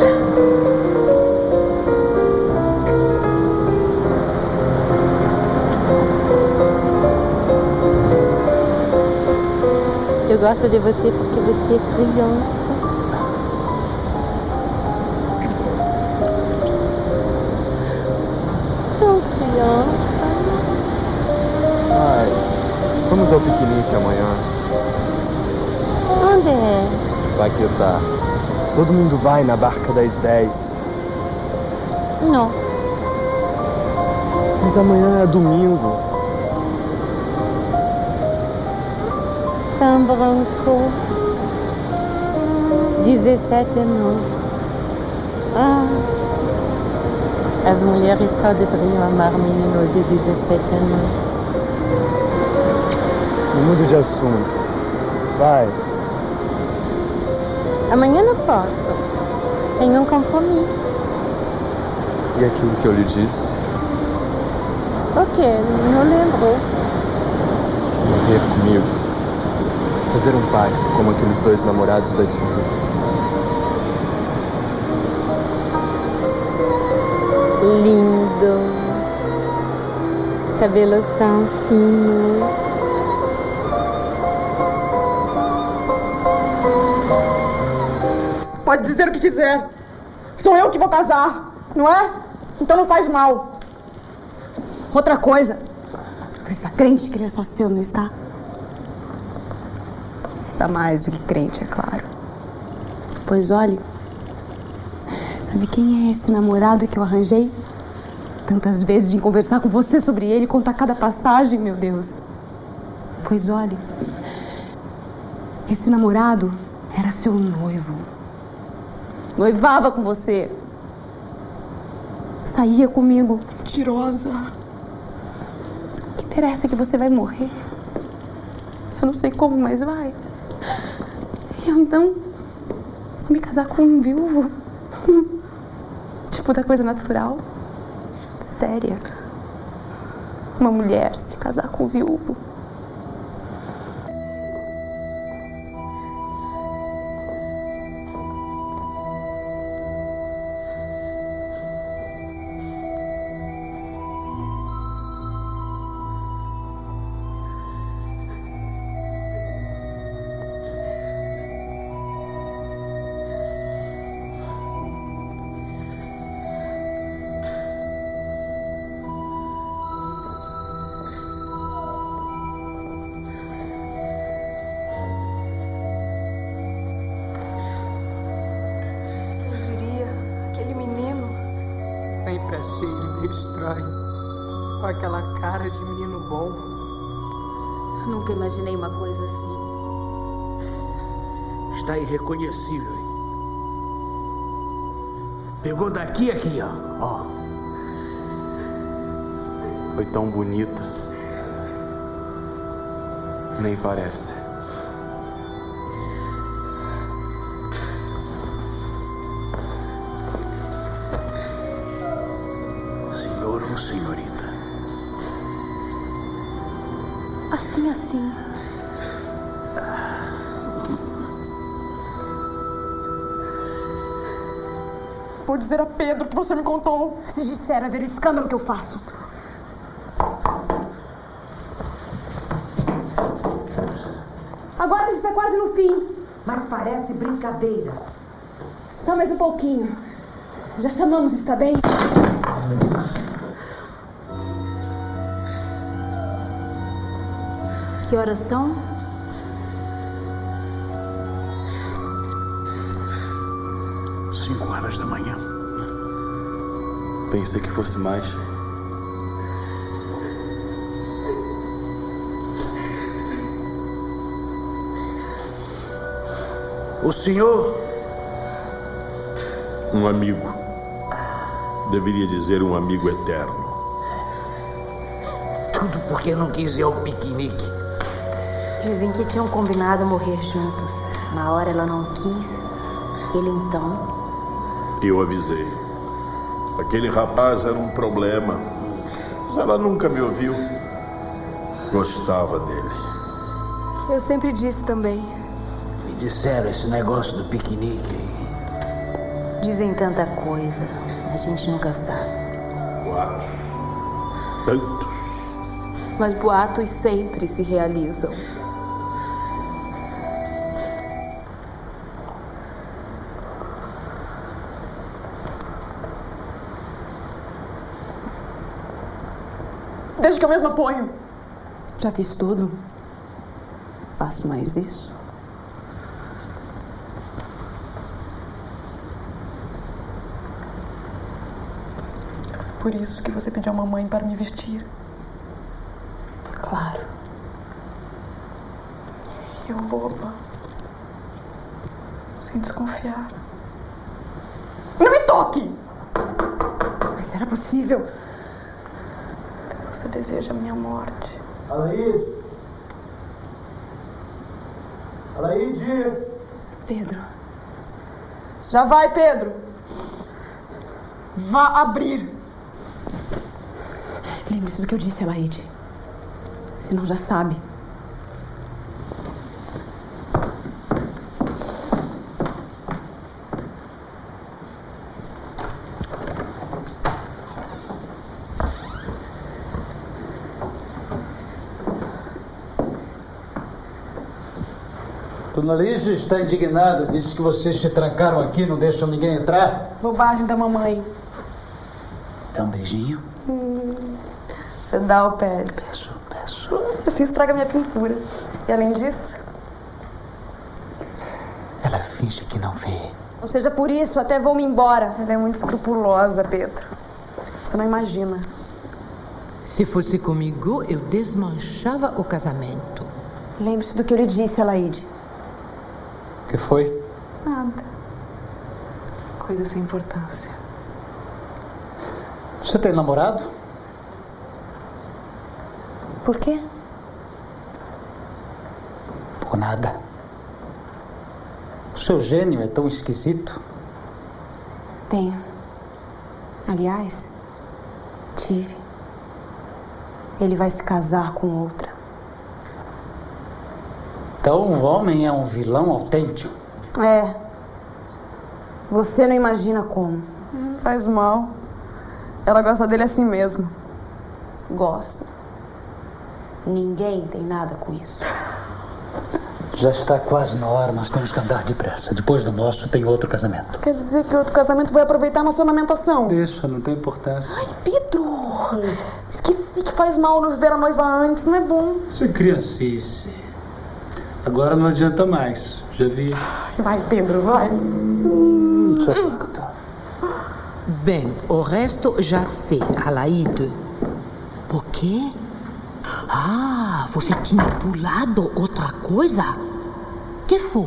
Eu gosto de você porque você é criança. Tão criança. Ai, vamos ao piquenique amanhã. Onde é? Vai que tá. Todo mundo vai na barca das dez. Não. Mas amanhã é domingo. Tão branco. dezessete anos. Ah. As mulheres só deveriam amar meninos de dezessete anos. Não muda de assunto. Vai. Amanhã não posso. Tenho um compromisso. E aquilo que eu lhe disse? O quê? Não lembrou. Morrer comigo. Fazer um pacto como aqueles dois namorados da Tijuca. Lindo. Cabelos tão finos. Pode dizer o que quiser. Sou eu que vou casar, não é? Então não faz mal. Outra coisa. Está crente que ele é só seu, não está? Está mais do que crente, é claro. Pois olhe. Sabe quem é esse namorado que eu arranjei? Tantas vezes vim conversar com você sobre ele, contar cada passagem, meu Deus. Pois olhe. Esse namorado Era seu noivo. Noivava com você. Saía comigo. Mentirosa. O que interessa é que você vai morrer. Eu não sei como, mas vai. E eu, então, vou me casar com um viúvo. Tipo da coisa natural. Séria. Uma mulher se casar com um viúvo. Sempre achei ele meio estranho, com aquela cara de menino bom. Nunca imaginei uma coisa assim. Está irreconhecível, hein? Pegou daqui aqui, ó. ó. Foi tão bonita. Nem parece. Senhor ou senhorita? Assim, assim. Vou dizer a Pedro que você me contou. Se disser, a ver o escândalo que eu faço. Agora está quase no fim. Mas parece brincadeira. Só mais um pouquinho. Já chamamos, está bem? Que horas são? Cinco horas da manhã. Pensei que fosse mais. O senhor? Um amigo. Deveria dizer um amigo eterno. Tudo porque não quis ir ao piquenique. Dizem que tinham combinado morrer juntos. Na hora ela não quis. Ele então... Eu avisei. Aquele rapaz era um problema. Mas ela nunca me ouviu. Gostava dele. Eu sempre disse também. Me disseram esse negócio do piquenique. Dizem tanta coisa. A gente nunca sabe. Boatos. Tantos. Mas boatos sempre se realizam. Deixa que eu mesma ponho. Já fiz tudo. Faço mais isso. Por isso que você pediu a mamãe para me vestir. Claro. Eu boba. Sem desconfiar. Não me toque! Mas era possível. Você deseja a minha morte. Alaide! Alaide! Pedro. Já vai, Pedro. Vá abrir. Lembre-se do que eu disse, Alaide. Senão já sabe. Dona Lígia está indignada. Disse que vocês se trancaram aqui, não deixam ninguém entrar. Bobagem da mamãe. Dá um beijinho? Hum, você dá ou pede? Peço, peço. Assim estraga minha pintura. E além disso... Ela finge que não vê. Não seja por isso, até vou-me embora. Ela é muito escrupulosa, Pedro. Você não imagina. Se fosse comigo, eu desmanchava o casamento. Lembre-se do que eu lhe disse, Alaide. O que foi? Nada. Coisa sem importância. Você tem namorado? Por quê? Por nada. O seu gênio é tão esquisito. Tenho. Aliás, tive. Ele vai se casar com outra. Então o homem é um vilão autêntico. É. Você não imagina como. Não faz mal. Ela gosta dele assim mesmo. Gosto. Ninguém tem nada com isso. Já está quase na hora, nós temos que andar depressa. Depois do nosso tem outro casamento. Quer dizer que outro casamento vai aproveitar a nossa ornamentação? Deixa, não tem importância. Ai, Pedro! Esqueci que faz mal não ver a noiva antes, não é bom. Isso é criancice. Agora não adianta mais, já vi. Vai, Pedro, vai. Hum, hum. Bem, o resto já sei, Alaide. O quê? Ah, você tinha pulado outra coisa? Que foi?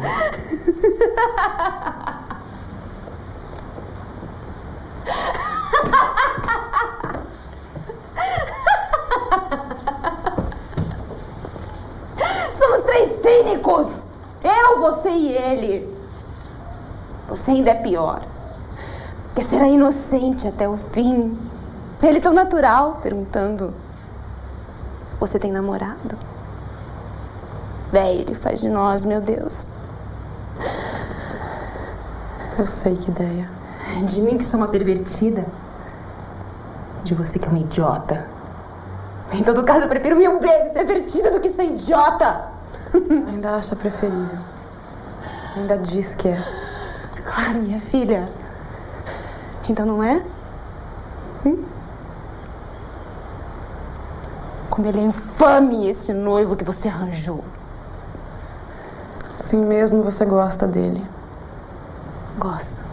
Somos três cínicos! Eu, você e ele. Você ainda é pior. Quer ser inocente até o fim. Ele tão natural, perguntando: você tem namorado? Véi, ele faz de nós, meu Deus. Eu sei que ideia. De mim que sou uma pervertida. De você que é uma idiota. Em todo caso, eu prefiro mil vezes ser pervertida do que ser idiota. Ainda acha preferível. Ainda diz que é. Claro, minha filha. Então não é? Hum? Como ele é infame, esse noivo que você arranjou. Assim mesmo você gosta dele. Gosto.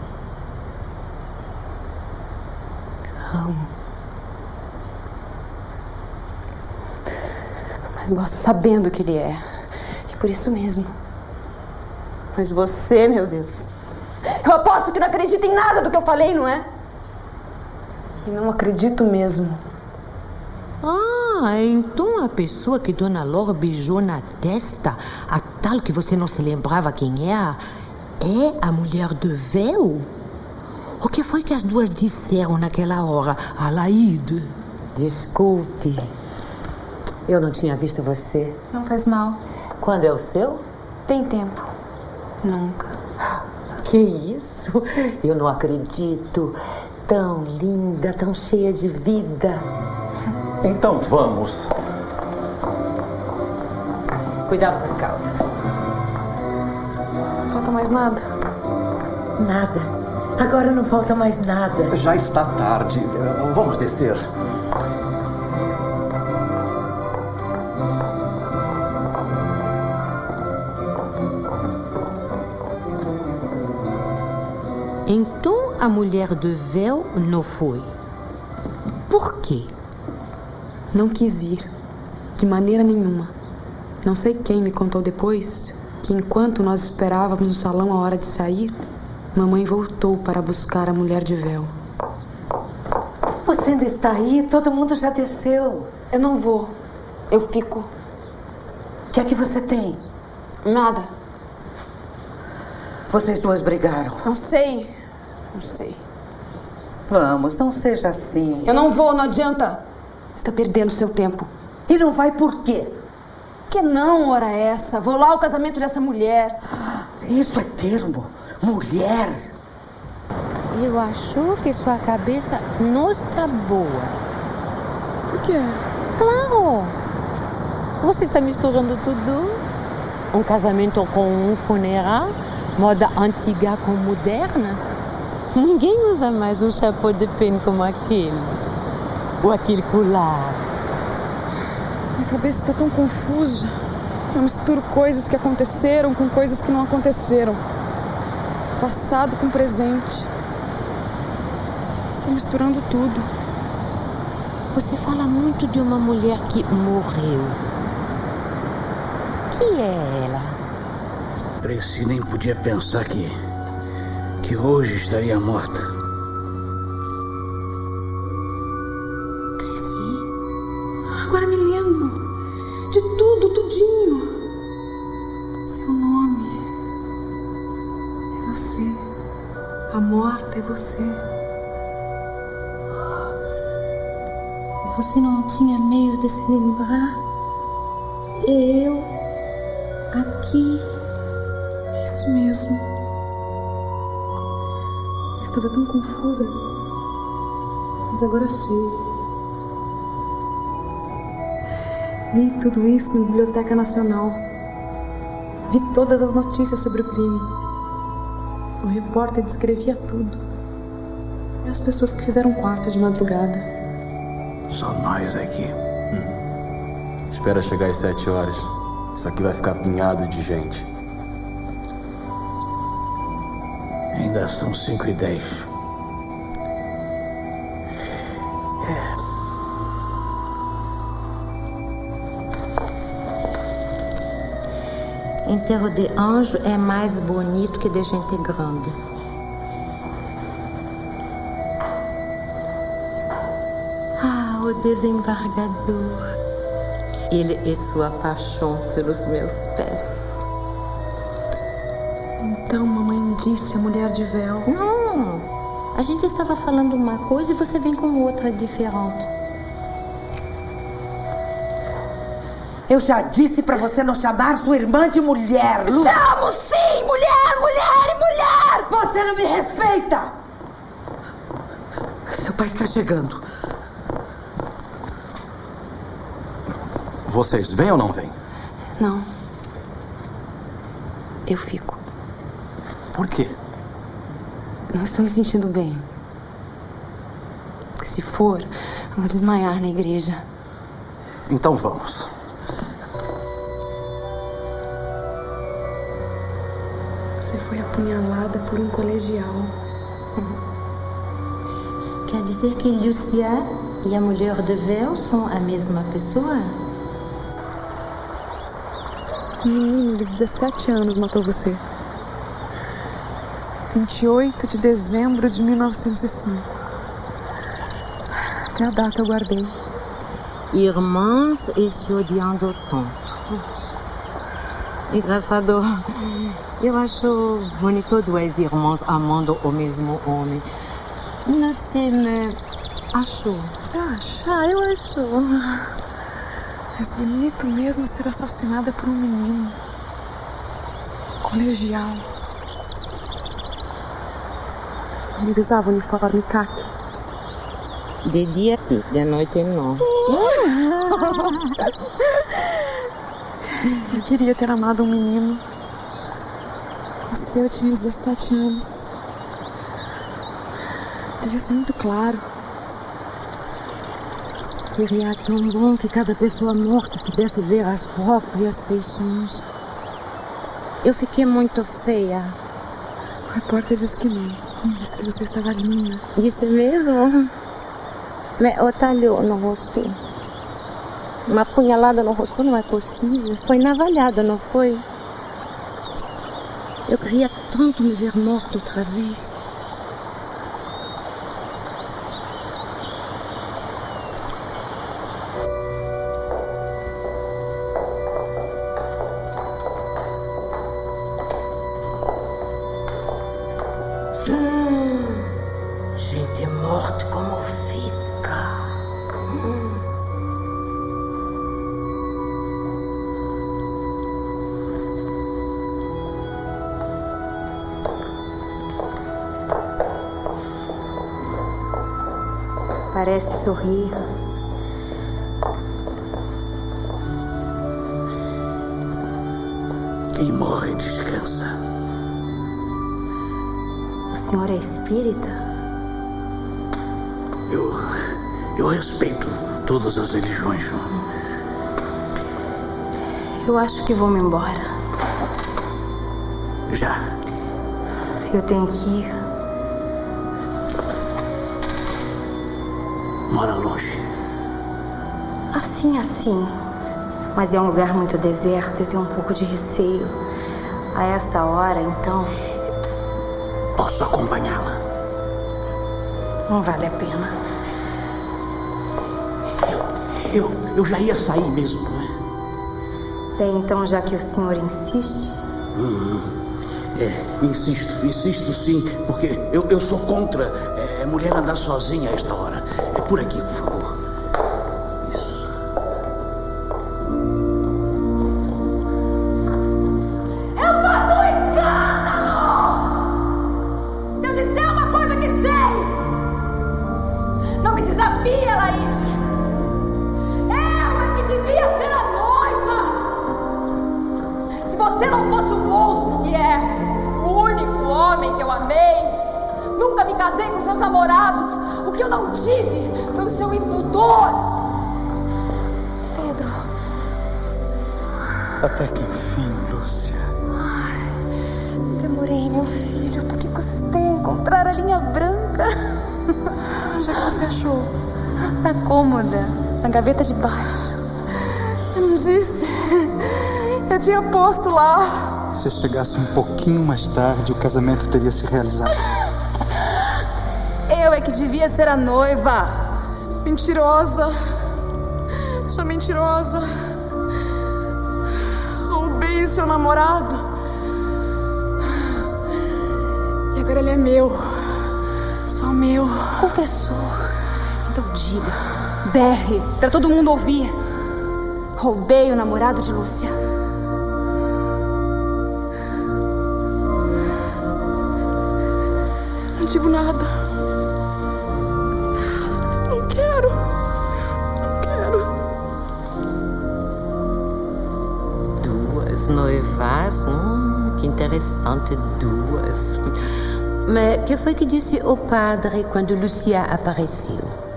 Amo. Mas gosto sabendo que ele é. E por isso mesmo. Mas você, meu Deus. Eu aposto que não acredita em nada do que eu falei, não é? E não acredito mesmo. Ah, então a pessoa que Dona Laura beijou na testa, a tal que você não se lembrava quem era, é a mulher do véu? O que foi que as duas disseram naquela hora, Alaide? Desculpe. Eu não tinha visto você. Não faz mal. Quando é o seu? Tem tempo. Nunca. Que isso? Eu não acredito. Tão linda, tão cheia de vida. Então vamos. Cuidado com a cauda. Falta mais nada? Nada. Agora não falta mais nada. Já está tarde. Vamos descer. Então a mulher do véu não foi. Por quê? Não quis ir. De maneira nenhuma. Não sei quem me contou depois que enquanto nós esperávamos no salão a hora de sair, mamãe voltou para buscar a mulher de véu. Você ainda está aí? Todo mundo já desceu. Eu não vou. Eu fico. O que é que você tem? Nada. Vocês duas brigaram. Não sei. Não sei. Vamos, não seja assim. Eu não vou, não adianta. Você está perdendo seu tempo. E não vai por quê? Que não, hora essa? Vou lá ao casamento dessa mulher. Isso é termo. Mulher. Eu acho que sua cabeça não está boa. Por quê? Claro. Você está misturando tudo. Um casamento com um funeral, moda antiga com moderna. Ninguém usa mais um chapéu de pena como aquele. Ou aquele colar. Minha cabeça está tão confusa. Eu misturo coisas que aconteceram com coisas que não aconteceram. Passado com presente. Estou misturando tudo. Você fala muito de uma mulher que morreu. Que é ela? Cresci nem podia pensar que... que hoje estaria morta. Cresci? Agora me lembro de tudo, tudinho. Seu nome é você. A morta é você. Você não tinha meio de se lembrar? Eu, aqui. Isso mesmo. Eu estava tão confusa. Mas agora sei. Li tudo isso na Biblioteca Nacional. Vi todas as notícias sobre o crime. O repórter descrevia tudo. E as pessoas que fizeram quarto de madrugada. Só nós aqui. Hum. Espera chegar às sete horas. Isso aqui vai ficar apinhado de gente. Ainda são cinco e dez. É. Enterro de anjo é mais bonito que de gente grande. O desembargador. Ele é sua paixão pelos meus pés. Então, mamãe disse a mulher de véu. Não, a gente estava falando uma coisa e você vem com outra diferente. Eu já disse pra você não chamar sua irmã de mulher, Lu. Chamo sim, mulher, mulher e mulher! Você não me respeita! Seu pai está chegando. Vocês vêm ou não vêm? Não. Eu fico. Por quê? Não estou me sentindo bem. Se for, eu vou desmaiar na igreja. Então vamos. Você foi apunhalada por um colegial. Quer dizer que Lucia e a mulher de véu são a mesma pessoa? Um menino de dezessete anos matou você. vinte e oito de dezembro de mil novecentos e cinco. Até a data eu guardei. Irmãs e se odiando tanto. Engraçado. Eu acho bonito duas irmãs amando o mesmo homem. Não sei, mas acho. Você acha? Ah, eu acho. Mas bonito mesmo ser assassinada por um menino. Colegial. Ele usava uniforme caqui. De dia sim, de noite não. Eu queria ter amado um menino. O seu tinha dezessete anos. Devia ser muito claro. Seria tão bom que cada pessoa morta pudesse ver as próprias feições. Eu fiquei muito feia. O repórter disse que não. Disse que você estava linda. Disse mesmo? Mas o talhou no rosto. Uma punhalada no rosto não é possível. Foi navalhada, não foi? Eu queria tanto me ver morta outra vez. Gente morta como fica. Hum. Parece sorrir. Quem morre descansa. O senhor é espírita? Eu, eu respeito todas as religiões. Eu acho que vou me embora. Já. Eu tenho que ir. Mora longe. Assim, assim. Mas é um lugar muito deserto, eu tenho um pouco de receio. A essa hora, então... Posso acompanhá-la? Não vale a pena. Eu, eu, eu já ia sair mesmo, não é? Bem, então, já que o senhor insiste... Hum, é, insisto, insisto sim, porque eu, eu sou contra é, mulher andar sozinha a esta hora. É por aqui, por favor. Eu faço um escândalo! Se eu disser uma coisa que sei, não me desafia, Laíde. Eu é que devia ser a noiva. Se você não fosse o monstro que é, o único homem que eu amei, nunca me casei com seus namorados. O que eu não tive foi o seu impudor. Pedro. Até que enfim, Lúcia. Demorei, meu filho, porque custei a encontrar a linha branca. Onde é que você achou? Na cômoda, na gaveta de baixo. Eu não disse. Eu tinha posto lá. Se chegasse um pouquinho mais tarde, o casamento teria se realizado. Eu é que devia ser a noiva. Mentirosa. Sou mentirosa. Roubei seu namorado. E agora ele é meu. Só meu. Confessou. Então diga. Berre, pra todo mundo ouvir. Roubei o namorado de Lúcia. Não digo nada. Não quero. Não quero. Duas noivas? Hum, que interessante, duas. Mas que foi que disse o padre quando Lúcia apareceu?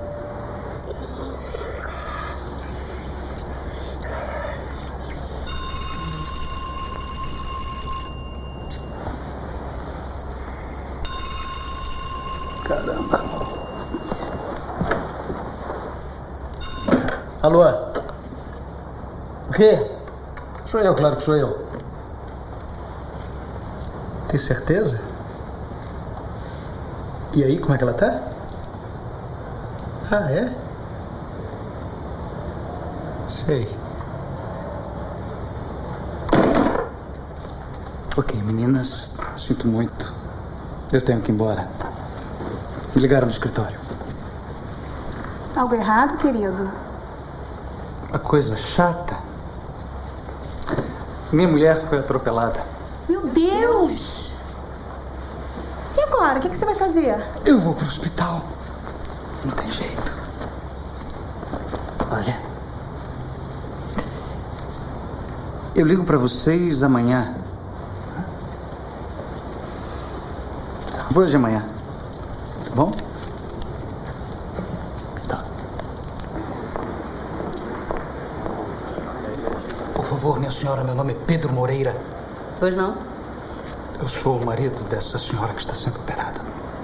Caramba. Alô? O quê? Sou eu, claro que sou eu. Tem certeza? E aí, como é que ela tá? Ah, é? Sei. Ok, meninas, sinto muito. Eu tenho que ir embora. Me ligaram do escritório. Algo errado, querido? Uma coisa chata. Minha mulher foi atropelada. Meu Deus! E agora? O que, que você vai fazer? Eu vou pro hospital. Não tem jeito. Olha. Eu ligo pra vocês amanhã. Vou hoje amanhã. Tá bom? Tá. Por favor, minha senhora, meu nome é Pedro Moreira. Pois não? Eu sou o marido dessa senhora que está sendo operada.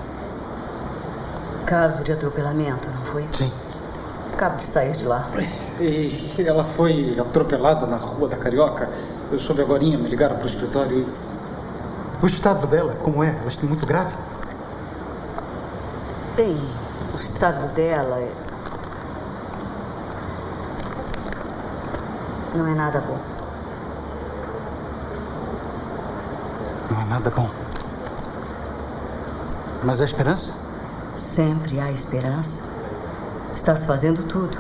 Caso de atropelamento, não foi? Sim. Acabo de sair de lá. E ela foi atropelada na Rua da Carioca. Eu soube agorinha, me ligaram pro escritório e... O estado dela, como é? Ela está muito grave? Bem, o estado dela é... não é nada bom. Não é nada bom. Mas há esperança? Sempre há esperança. Está se fazendo tudo.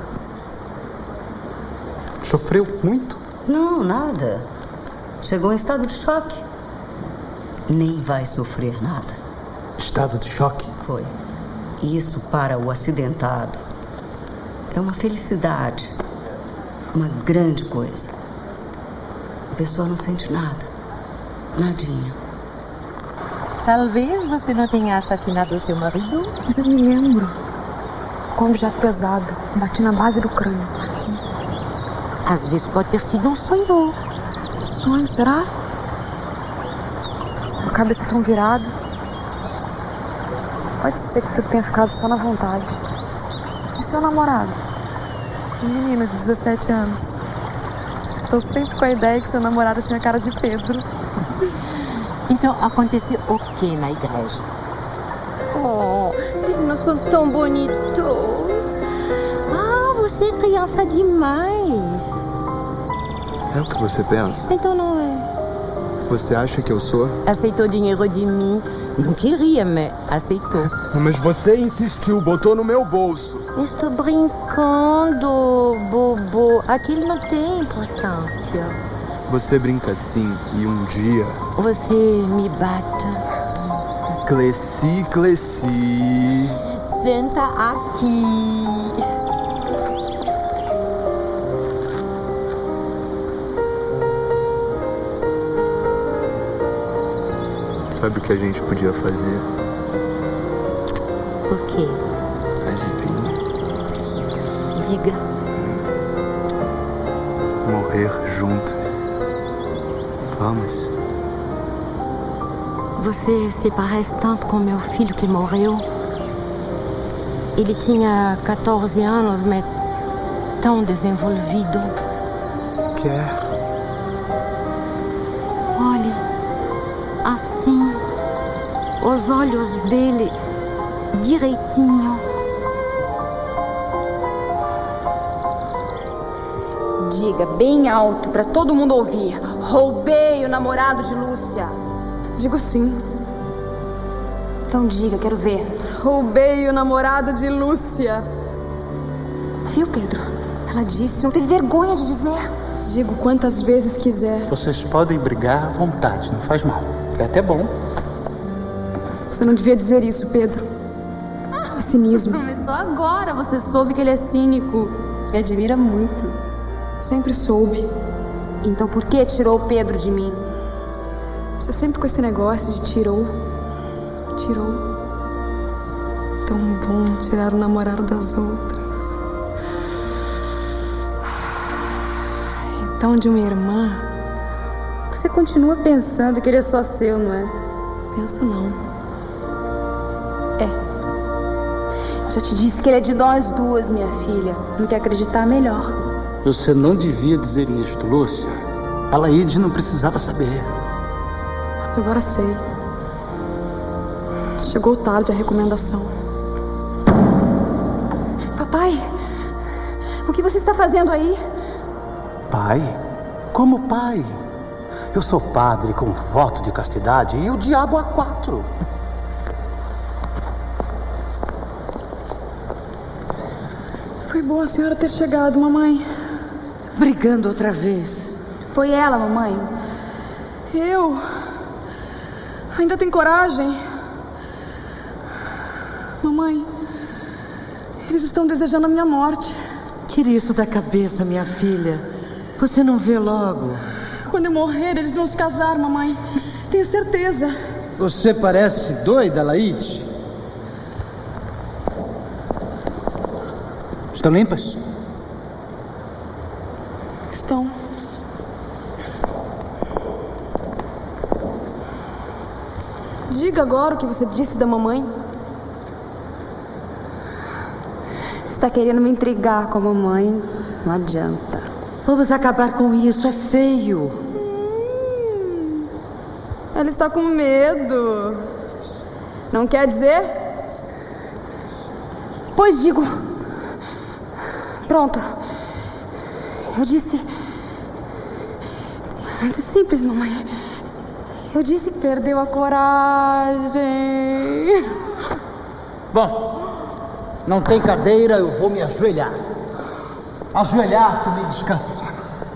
Sofreu muito? Não, nada. Chegou em estado de choque. Nem vai sofrer nada. Estado de choque? Foi. Isso para o acidentado é uma felicidade. Uma grande coisa. A pessoa não sente nada. Nadinha. Talvez você não tenha assassinado o seu marido? Mas eu me lembro. Com um objeto pesado. Bati na base do crânio. Aqui. Às vezes pode ter sido um sonho. Sonho, será? Sua cabeça tão virada. Pode ser que tudo tenha ficado só na vontade. E seu namorado? Um menino de dezessete anos. Estou sempre com a ideia que seu namorado tinha cara de Pedro. Então, aconteceu o que na igreja? Oh, eles não são tão bonitos. Ah, você é criança demais. É o que você pensa? Então não é. Você acha que eu sou? Aceitou dinheiro de mim. Não queria, mas aceitou. Mas você insistiu, botou no meu bolso. Estou brincando, bobo. Aquilo não tem importância. Você brinca assim e um dia... Você me bate. Cleci, Cleci. Senta aqui. Sabe o que a gente podia fazer? O quê? Adivinha? Diga. Morrer juntos. Vamos. Você se parece tanto com meu filho que morreu. Ele tinha quatorze anos, mas tão desenvolvido. Quer? Olhe, assim, os olhos dele direitinho. Diga bem alto para todo mundo ouvir. Roubei o namorado de Lúcia. Digo sim. Então diga, quero ver. Roubei o namorado de Lúcia. Viu, Pedro? Ela disse, não teve vergonha de dizer. Digo quantas vezes quiser. Vocês podem brigar à vontade, não faz mal. É até bom. Você não devia dizer isso, Pedro. É cinismo. Mas só agora você soube que ele é cínico. Me admira muito. Sempre soube. Então por que tirou o Pedro de mim? Você sempre com esse negócio de tirou. Tirou. Tão bom tirar o namorado das outras. Então, de uma irmã. Você continua pensando que ele é só seu, não é? Penso não. É. Eu já te disse que ele é de nós duas, minha filha. Não quer acreditar, melhor. Você não devia dizer isto, Lúcia. A Laíde não precisava saber. Mas agora sei. Chegou tarde a recomendação. Papai, o que você está fazendo aí? Pai? Como pai? Eu sou padre com voto de castidade e o diabo a quatro. Foi bom a senhora ter chegado, mamãe. Brigando outra vez. Foi ela, mamãe. Eu? Ainda tem coragem? Mamãe, eles estão desejando a minha morte. Tire isso da cabeça, minha filha. Você não vê logo. Quando eu morrer, eles vão se casar, mamãe. Tenho certeza. Você parece doida, Laíde. Estão limpas? Estão. Diga agora o que você disse da mamãe. Está querendo me intrigar com a mamãe. Não adianta. Vamos acabar com isso, é feio. Hum, ela está com medo. Não quer dizer? Pois digo. Pronto. Eu disse... Muito simples, mamãe. Eu disse perdeu a coragem. Bom, não tem cadeira, eu vou me ajoelhar. Ajoelhar para me descansar.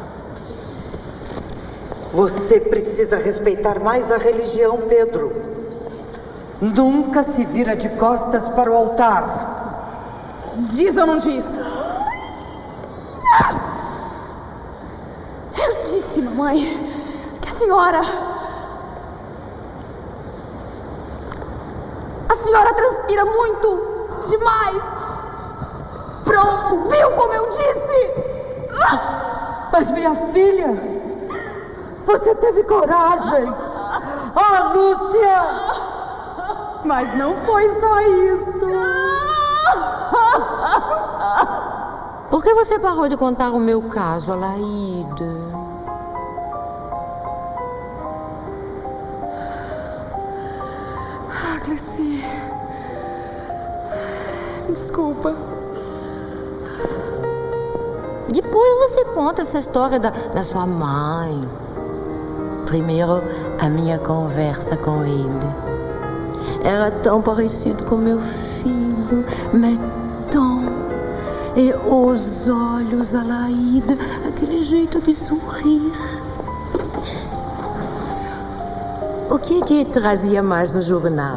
Você precisa respeitar mais a religião, Pedro. Nunca se vira de costas para o altar. Diz ou não diz? Eu disse, mamãe, que a senhora... A senhora transpira muito, demais. Pronto, viu como eu disse? Mas minha filha, você teve coragem. Ah, Lúcia! Mas não foi só isso. Por que você parou de contar o meu caso, Alaíde? Cleci. Desculpa. Depois você conta essa história da, da sua mãe. Primeiro, a minha conversa com ele. Era tão parecido com meu filho, mas tão. E os olhos, Alaíde, aquele jeito de sorrir. O que é que trazia mais no jornal?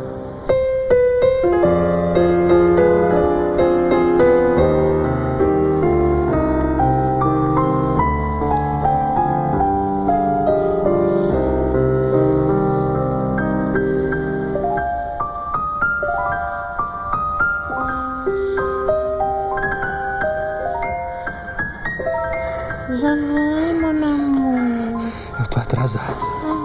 Já vai, mon amor. Eu tô atrasado.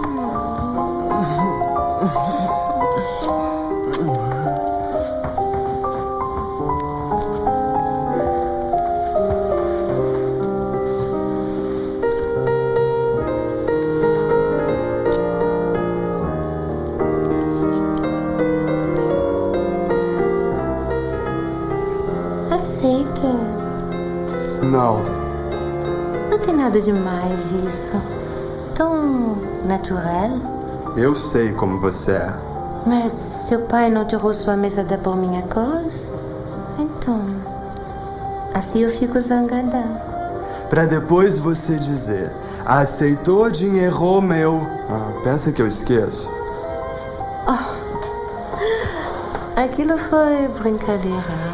Aceita. Não. Não tem nada demais isso. Tão natural. Eu sei como você é. Mas seu pai não tirou sua mesada por minha causa? Então, assim eu fico zangada. Pra depois você dizer, aceitou dinheiro meu. Ah, pensa que eu esqueço? Oh, aquilo foi brincadeira.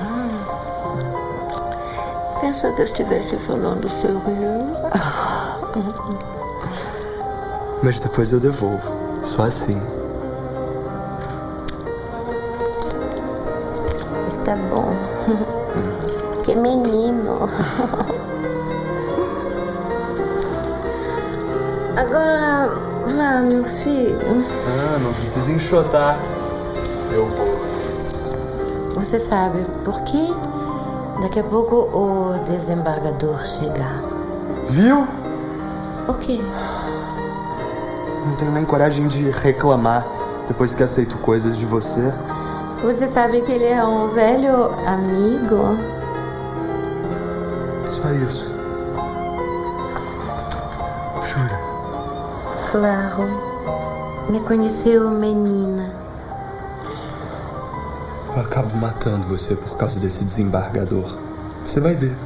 Pensa que eu estivesse falando sério. Mas depois eu devolvo. Só assim. Está bom. Que menino. Agora, vá, meu filho. Ah, não precisa enxotar. Eu vou. Você sabe por quê? Daqui a pouco o desembargador chegar. Viu? O quê? Não tenho nem coragem de reclamar depois que aceito coisas de você. Você sabe que ele é um velho amigo? Só isso. Jura? Claro. Me conheceu menina. Eu acabo matando você por causa desse desembargador. Você vai ver.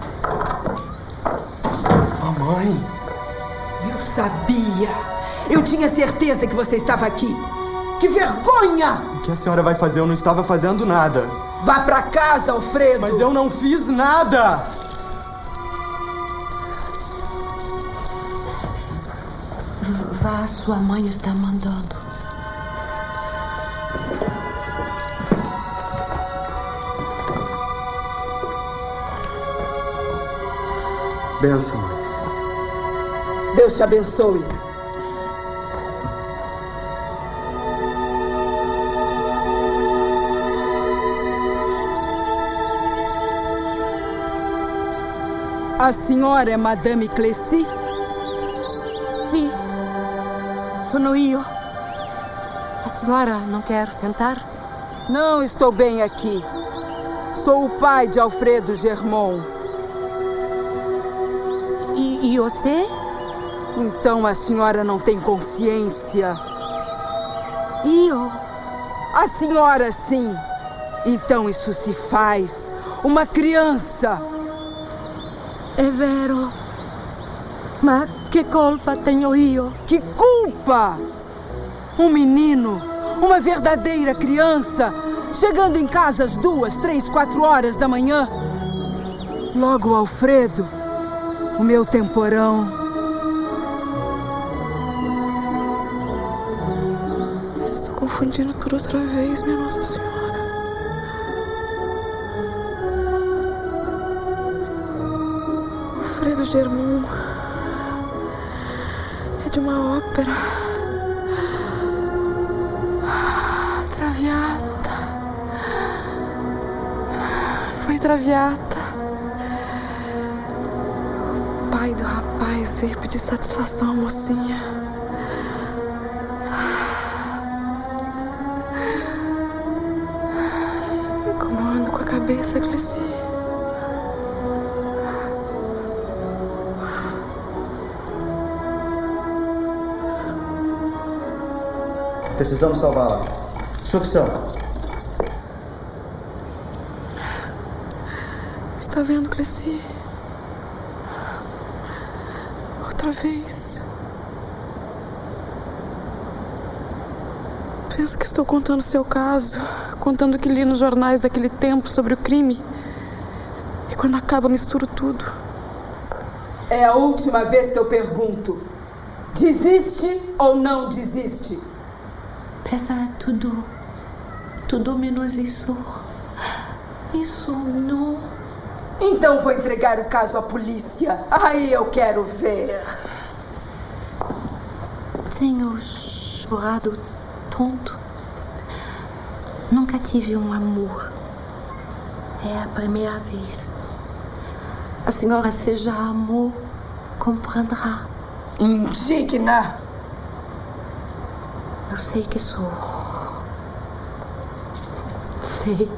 Mamãe! Eu sabia! Eu tinha certeza que você estava aqui! Que vergonha! O que a senhora vai fazer? Eu não estava fazendo nada. Vá pra casa, Alfredo! Mas eu não fiz nada! Vá, sua mãe está mandando. Benção. Deus te abençoe. A senhora é Madame Cleci? Sim. Sono eu. A senhora não quer sentar-se? Não estou bem aqui. Sou o pai de Alfredo Germont. E, e você? Então a senhora não tem consciência. Eu? A senhora sim. Então isso se faz. Uma criança. É vero. Mas que culpa tenho eu? Que culpa? Um menino, uma verdadeira criança, chegando em casa às duas, três, quatro horas da manhã. Logo Alfredo, o meu temporão. Estou confundindo tudo outra vez, minha Nossa Senhora. Alfredo Germont é de uma ópera. Traviata. Foi Traviata. O pai do rapaz veio pedir satisfação à mocinha. cabeça, Cleci. Precisamos salvá-la. Sucção. Está vendo, Cleci? Outra vez. Penso que estou contando seu caso, contando o que li nos jornais daquele tempo sobre o crime. E quando acaba, misturo tudo. É a última vez que eu pergunto. Desiste ou não desiste? Peça tudo. Tudo menos isso. Isso não. Então vou entregar o caso à polícia. Aí eu quero ver. Tenho chorado tanto. Nunca tive um amor. É a primeira vez. A senhora, se já amou, compreenderá. Indigna! Eu sei que sou. Sei.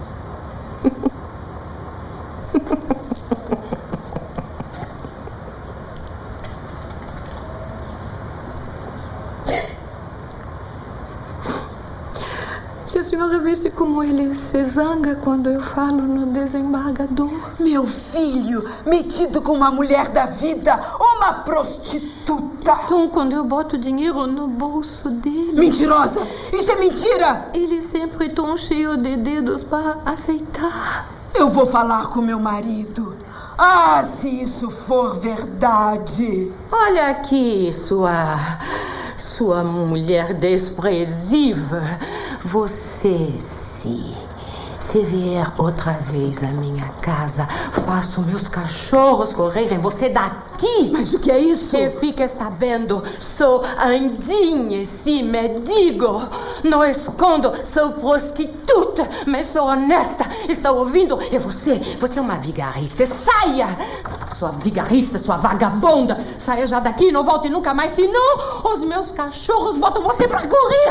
Se a senhora visse como ele se zanga quando eu falo no desembargador. Meu filho, metido com uma mulher da vida, uma prostituta. Então, quando eu boto dinheiro no bolso dele... Mentirosa! Isso é mentira! Ele sempre tão cheio de dedos para aceitar. Eu vou falar com meu marido. Ah, se isso for verdade. Olha aqui, sua... sua mulher desprezível. Você, se, se vier outra vez à minha casa, faço meus cachorros correrem você daqui. Mas o que é isso? E fique sabendo, sou andinha, se me digo. Não escondo, sou prostituta, mas sou honesta. Está ouvindo? E você, você é uma vigarista. Saia! Sua vigarista, sua vagabunda. Saia já daqui e não volte nunca mais, senão os meus cachorros botam você pra correr.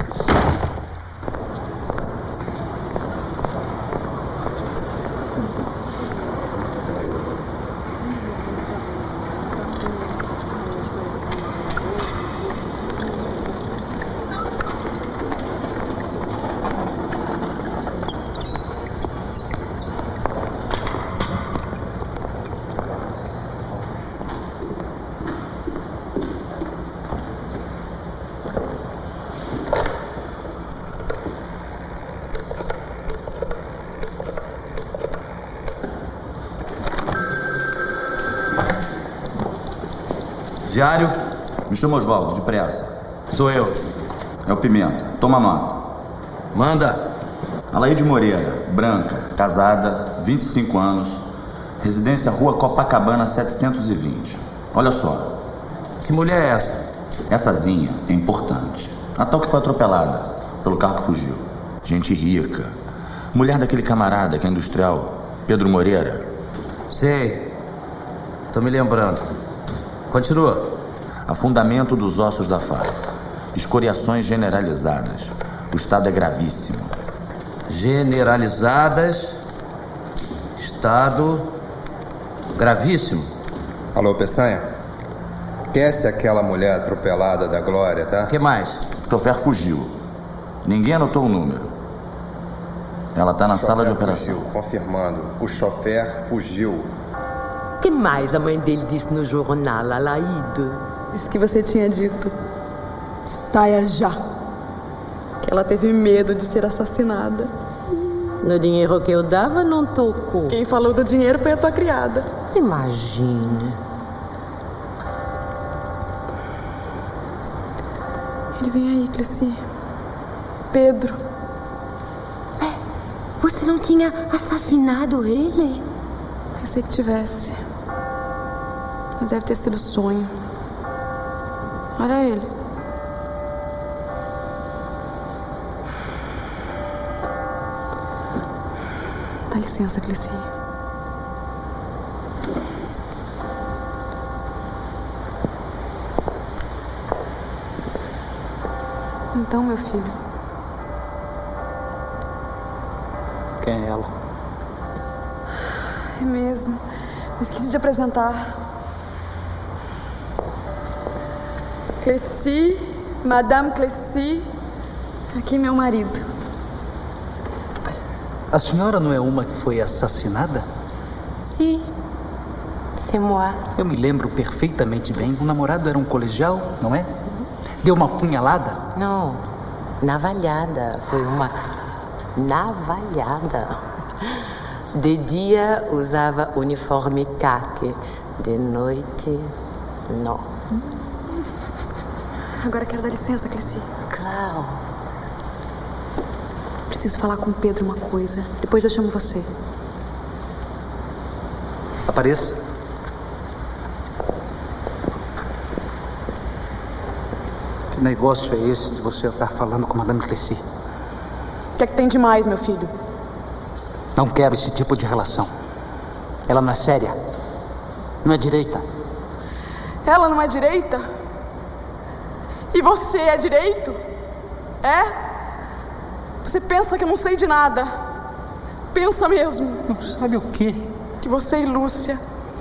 Diário, me chama Oswaldo, depressa. Sou eu. É o Pimenta. Toma nota. Manda. Alaide Moreira, branca, casada, vinte e cinco anos, residência Rua Copacabana setecentos e vinte. Olha só. Que mulher é essa? Essazinha é importante. A tal que foi atropelada pelo carro que fugiu. Gente rica. Mulher daquele camarada que é industrial, Pedro Moreira. Sei. Tô me lembrando. Continua. Afundamento dos ossos da face. Escoriações generalizadas. O estado é gravíssimo. Generalizadas. Estado gravíssimo. Alô, Peçanha? Esquece aquela mulher atropelada da Glória, tá? O que mais? O chofer fugiu. Ninguém anotou o número. Ela tá na sala de operação. Fugiu, confirmando. O chofer fugiu. O que mais a mãe dele disse no jornal, Alaide? Isso que você tinha dito. Saia já. Que ela teve medo de ser assassinada. No dinheiro que eu dava, não tocou. Quem falou do dinheiro foi a tua criada. Imagine. Ele vem aí, Cleci. Pedro. É, você não tinha assassinado ele? Pensei que tivesse. Mas deve ter sido sonho. Olha ele. Dá licença, Cleci. Então, meu filho. Quem é ela? É mesmo. Me esqueci de apresentar. Clécy, Madame Clécy. Aqui meu marido. A senhora não é uma que foi assassinada? Sim, c'est moi. Eu me lembro perfeitamente bem. O namorado era um colegial, não é? Deu uma punhalada? Não, navalhada. Foi uma navalhada. De dia usava uniforme caqui. De noite, não. Agora quero dar licença, Clécy. Claro. Preciso falar com o Pedro uma coisa. Depois eu chamo você. Apareça. Que negócio é esse de você estar falando com Madame Clécy? O que é que tem de mais, meu filho? Não quero esse tipo de relação. Ela não é séria. Não é direita. Ela não é direita? E você é direito? É? Você pensa que eu não sei de nada. Pensa mesmo. Não sabe o quê? Que você e Lúcia...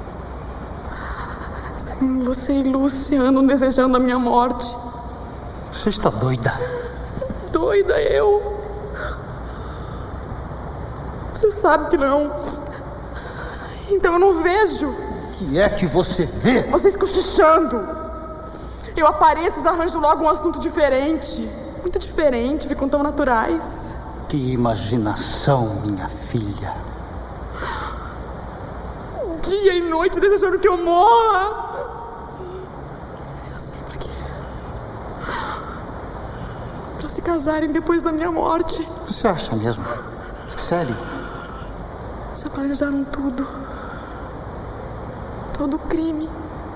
Sim, você e Lúcia andam desejando a minha morte. Você está doida. Doida eu? Você sabe que não. Então eu não vejo. O que é que você vê? Vocês cochichando. Eu apareço e arranjo logo um assunto diferente. Muito diferente, ficam tão naturais. Que imaginação, minha filha. Dia e noite desejando que eu morra. Eu sei pra quê. Pra se casarem depois da minha morte. Você acha mesmo? Sério? Já planejaram tudo. Todo crime.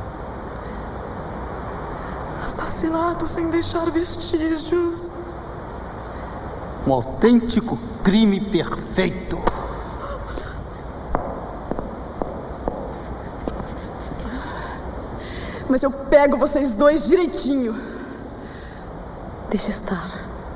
Assassinato sem deixar vestígios. Um autêntico crime perfeito. Mas eu pego vocês dois direitinho. Deixa estar.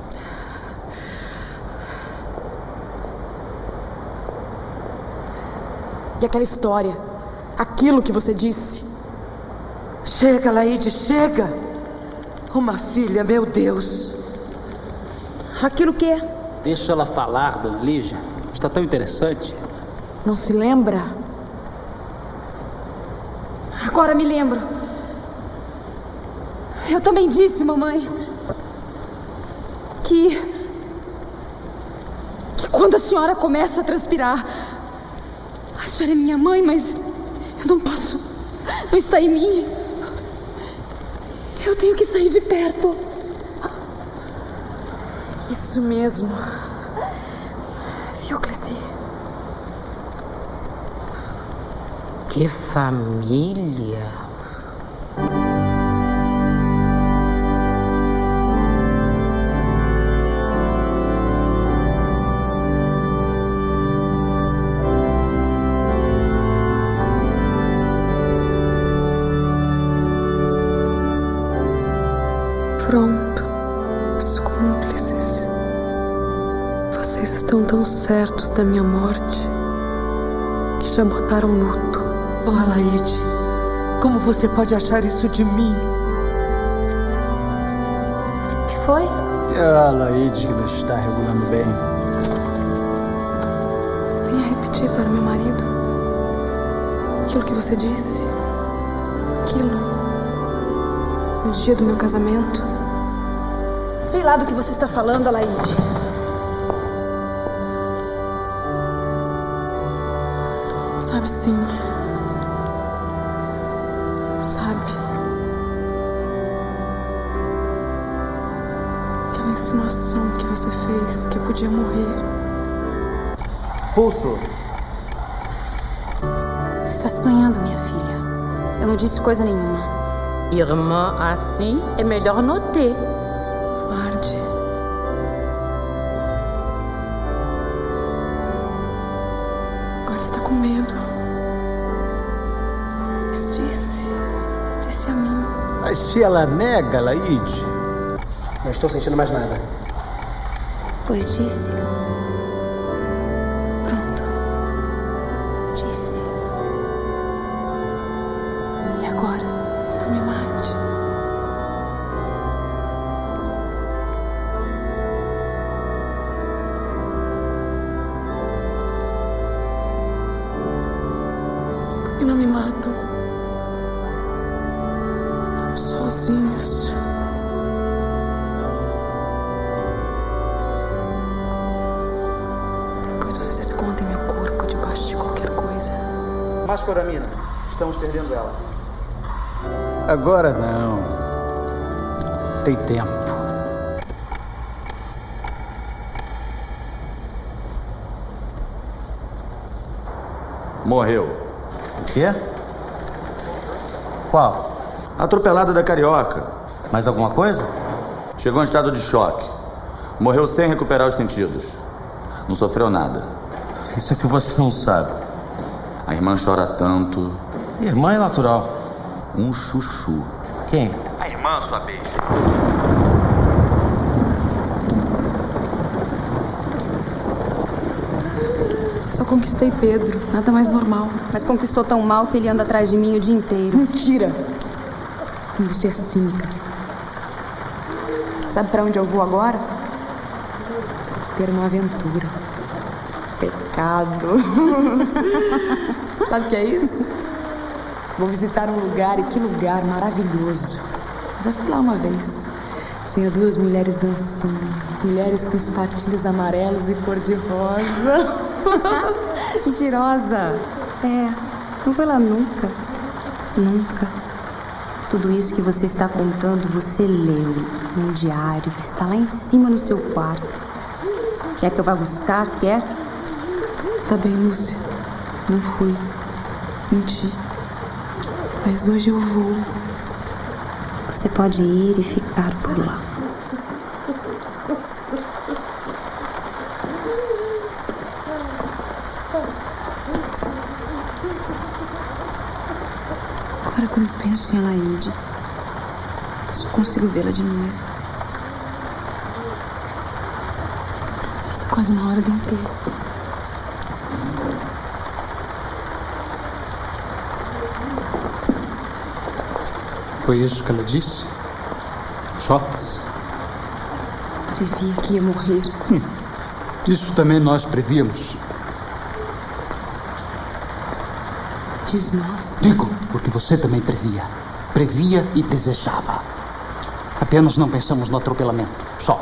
E aquela história, aquilo que você disse. Chega, Laíde, chega. Uma filha, meu Deus. Aquilo que? Deixa ela falar, dona Lígia. Está tão interessante. Não se lembra? Agora me lembro. Eu também disse, mamãe, que... que quando a senhora começa a transpirar, a senhora é minha mãe, mas eu não posso. Não está em mim. Eu tenho que sair de perto. Isso mesmo. Viu, Clécy? Que família. Pronto, os cúmplices. Vocês estão tão certos da minha morte que já botaram luto. Oh, Alaide, como você pode achar isso de mim? O que foi? É a Alaide que não está regulando bem. Venha repetir para meu marido aquilo que você disse. Aquilo. No dia do meu casamento. Sei lá do que você está falando, Alaide. Sabe sim. Sabe. Aquela insinuação que você fez que eu podia morrer. Pulso. Você está sonhando, minha filha. Eu não disse coisa nenhuma. Irmã, assim é melhor não ter. Varde. Agora está com medo. Mas disse. Disse a mim. Mas se ela nega, Laíde... Não estou sentindo mais nada. Pois disse. Pronto. Disse. pedacinhos. Depois vocês escondem meu corpo debaixo de qualquer coisa. Mascoramina. Estamos perdendo ela. Agora não. Tem tempo. Morreu. O quê? Qual? Atropelada da Carioca. Mais alguma coisa? Chegou em estado de choque. Morreu sem recuperar os sentidos. Não sofreu nada. Isso é que você não sabe. A irmã chora tanto. Irmã é natural. Um chuchu. Quem? A irmã, sua beija. Só conquistei Pedro, nada mais normal. Mas conquistou tão mal que ele anda atrás de mim o dia inteiro. Mentira! Como você é cínica. Sabe pra onde eu vou agora? Ter uma aventura. Pecado. Sabe o que é isso? Vou visitar um lugar, e que lugar maravilhoso. Já fui lá uma vez. Tinha duas mulheres dançando. Mulheres com espartilhos amarelos e cor-de-rosa. Mentirosa. É, não foi lá nunca. Nunca. Tudo isso que você está contando, você leu num diário que está lá em cima no seu quarto. Quer que eu vá buscar? Quer? Tá bem, Lúcia. Não fui. Menti. Mas hoje eu vou. Você pode ir e ficar por lá. Agora, quando penso em Alaide, só consigo vê-la de novo. Está quase na hora do enterro. Foi isso que ela disse? Só? Previa que ia morrer. Hum. Isso também nós prevíamos. Diz nós. Digo, porque você também previa. Previa e desejava. Apenas não pensamos no atropelamento. Só.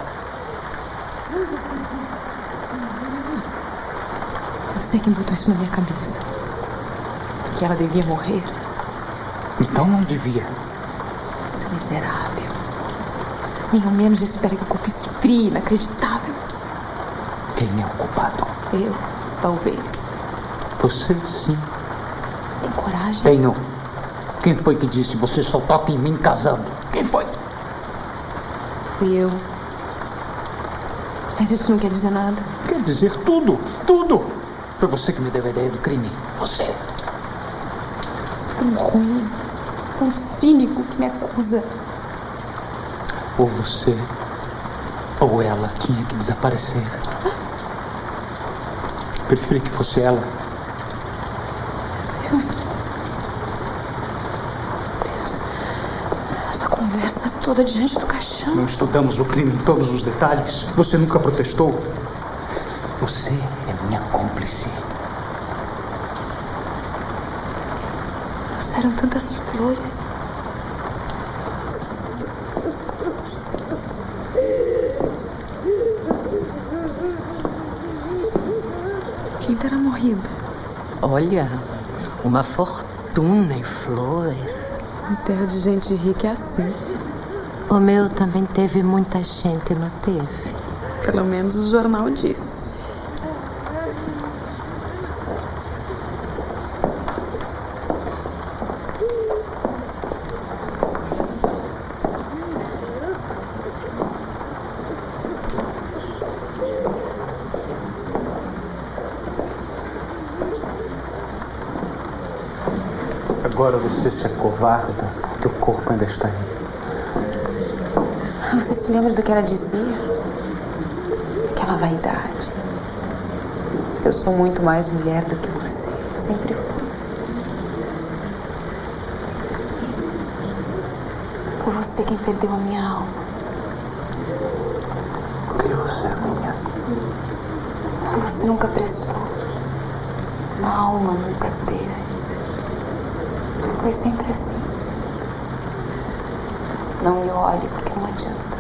Você quem botou isso na minha cabeça. Que ela devia morrer. Então não devia. Seu miserável. Nem ao menos espera que o corpo esfrie, inacreditável. Quem é o culpado? Eu, talvez. Você, sim. Tem coragem? Tenho. Quem foi que disse você só toca em mim casando? Quem foi? Fui eu. Mas isso não quer dizer nada. Quer dizer tudo, tudo. Foi você que me deu a ideia do crime. Você. Você é tão ruim, tão cínico que me acusa. Ou você, ou ela tinha que desaparecer. Preferi que fosse ela. Deus. Deus. Essa conversa toda diante do caixão. Não estudamos o crime em todos os detalhes. Você nunca protestou. Você é minha cúmplice. Passaram tantas flores. Quem terá morrido? Olha, uma fortuna em flores. Em terra de gente rica é assim. O meu também teve muita gente, não teve? Pelo menos o jornal disse. Agora você se acovarda porque o corpo ainda está aí. Você se lembra do que ela dizia? Aquela vaidade. Eu sou muito mais mulher do que você. Sempre fui. Foi você quem perdeu a minha alma. Porque você é minha. Você nunca prestou. A alma nunca teve. Foi sempre assim. Não me olhe, porque não adianta.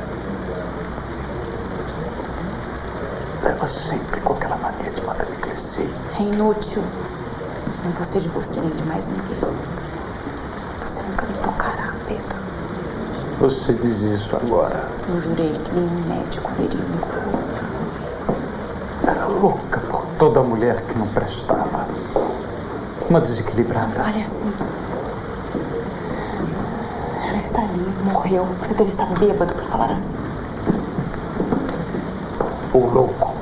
Ela sempre com aquela mania de Madame Cleci. É inútil. Não vou ser de você nem de mais ninguém. Você nunca me tocará, Pedro. Você diz isso agora. Eu jurei que nenhum médico veria o meu corpo. Era louca por toda mulher que não prestava. Uma desequilibrada. Olha assim. Ela está ali, morreu. Você deve estar bêbado para falar assim. O louco.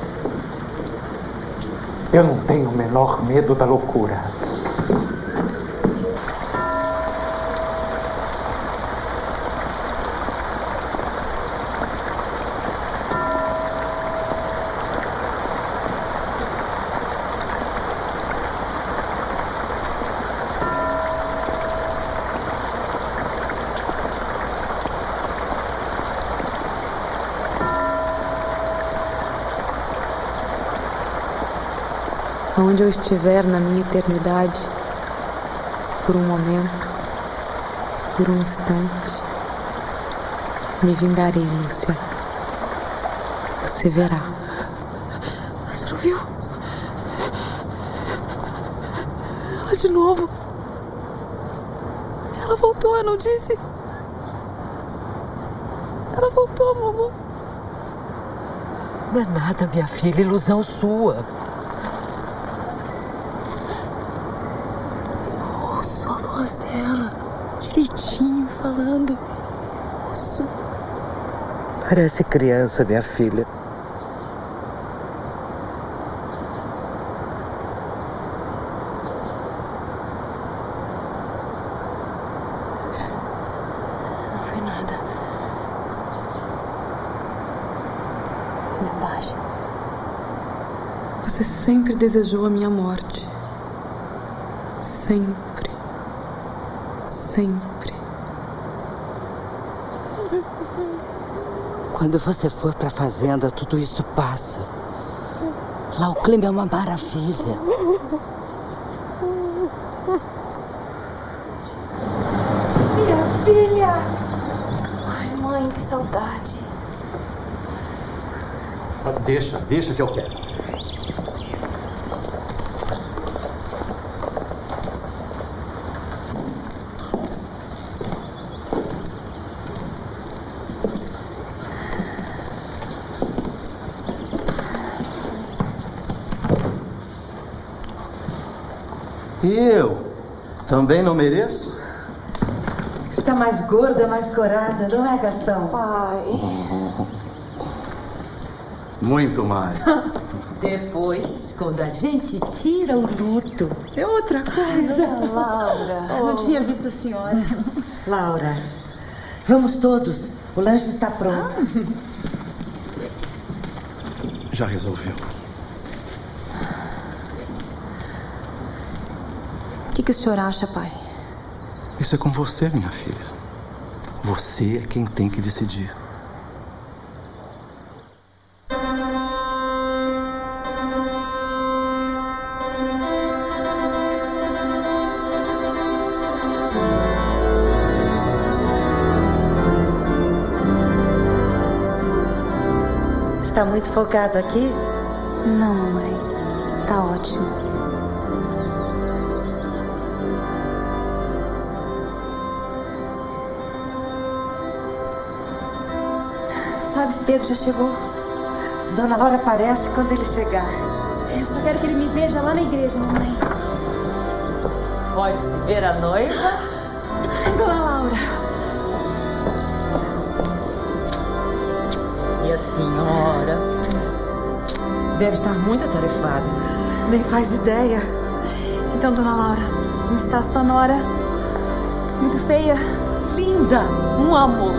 Eu não tenho o menor medo da loucura. Onde eu estiver na minha eternidade, por um momento, por um instante, me vingarei, Lúcia. Você verá. Você não viu? Ela de novo. Ela voltou, eu não disse? Ela voltou, mamãe. Não é nada, minha filha, ilusão sua. A voz dela, direitinho, falando. Ouço. Parece criança, minha filha. Não foi nada. Bobagem. Você sempre desejou a minha morte. Sempre. Sempre. Quando você for pra fazenda, tudo isso passa. Lá o clima é uma maravilha. Minha filha! Ai, mãe, que saudade. Deixa, deixa que eu quero. E eu? Também não mereço? Está mais gorda, mais corada, não é, Gastão? Pai. Muito mais. Depois, quando a gente tira o luto, é outra coisa. Ai, Laura. Oh. Não tinha visto a senhora. Laura, vamos todos. O lanche está pronto. Já resolveu. O que, que o senhor acha, pai? Isso é com você, minha filha. Você é quem tem que decidir. Está muito focado aqui? Não, mamãe. Tá ótimo. Sabe se Pedro já chegou? Dona Laura aparece quando ele chegar. Eu só quero que ele me veja lá na igreja, mamãe. Pode-se ver a noiva? Dona Laura. E a senhora? Deve estar muito atarefada. Nem faz ideia. Então, Dona Laura, como está a sua nora? Muito feia? Linda, um amor.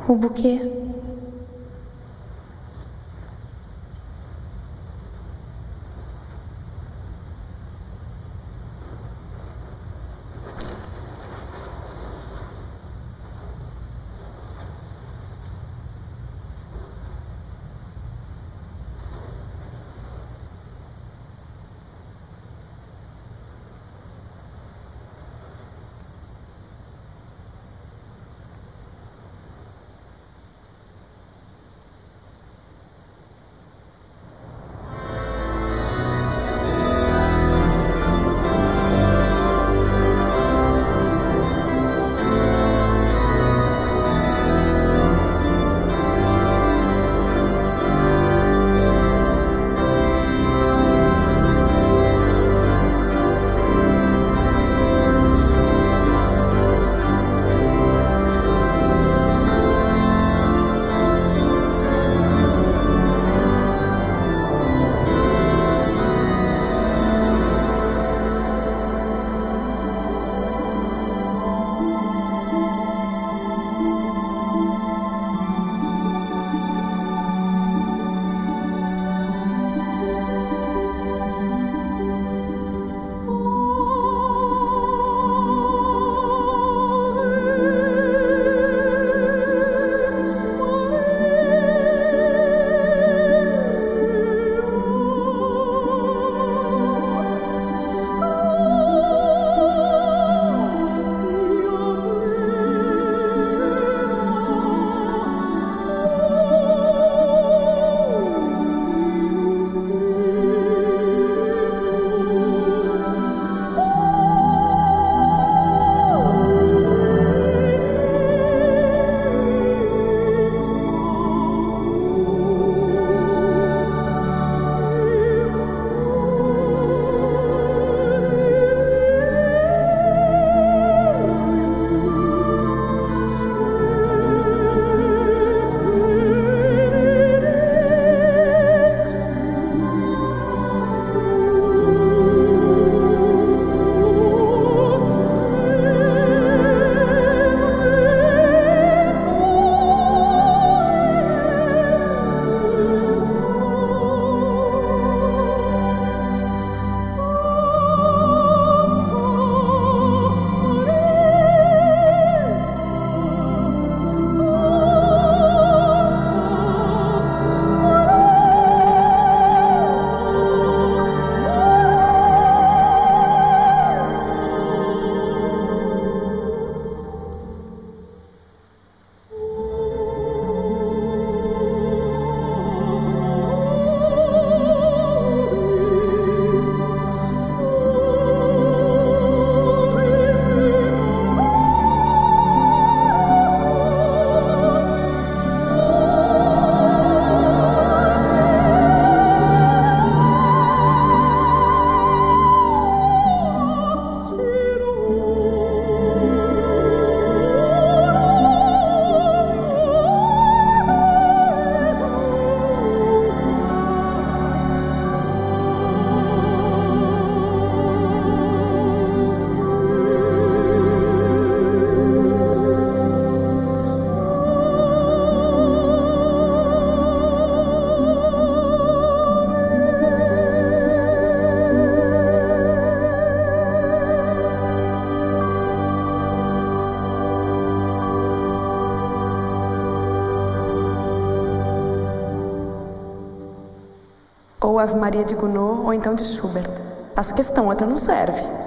O buquê. Ou Ave Maria de Gounod, ou então de Schubert. Faço questão, outra não serve.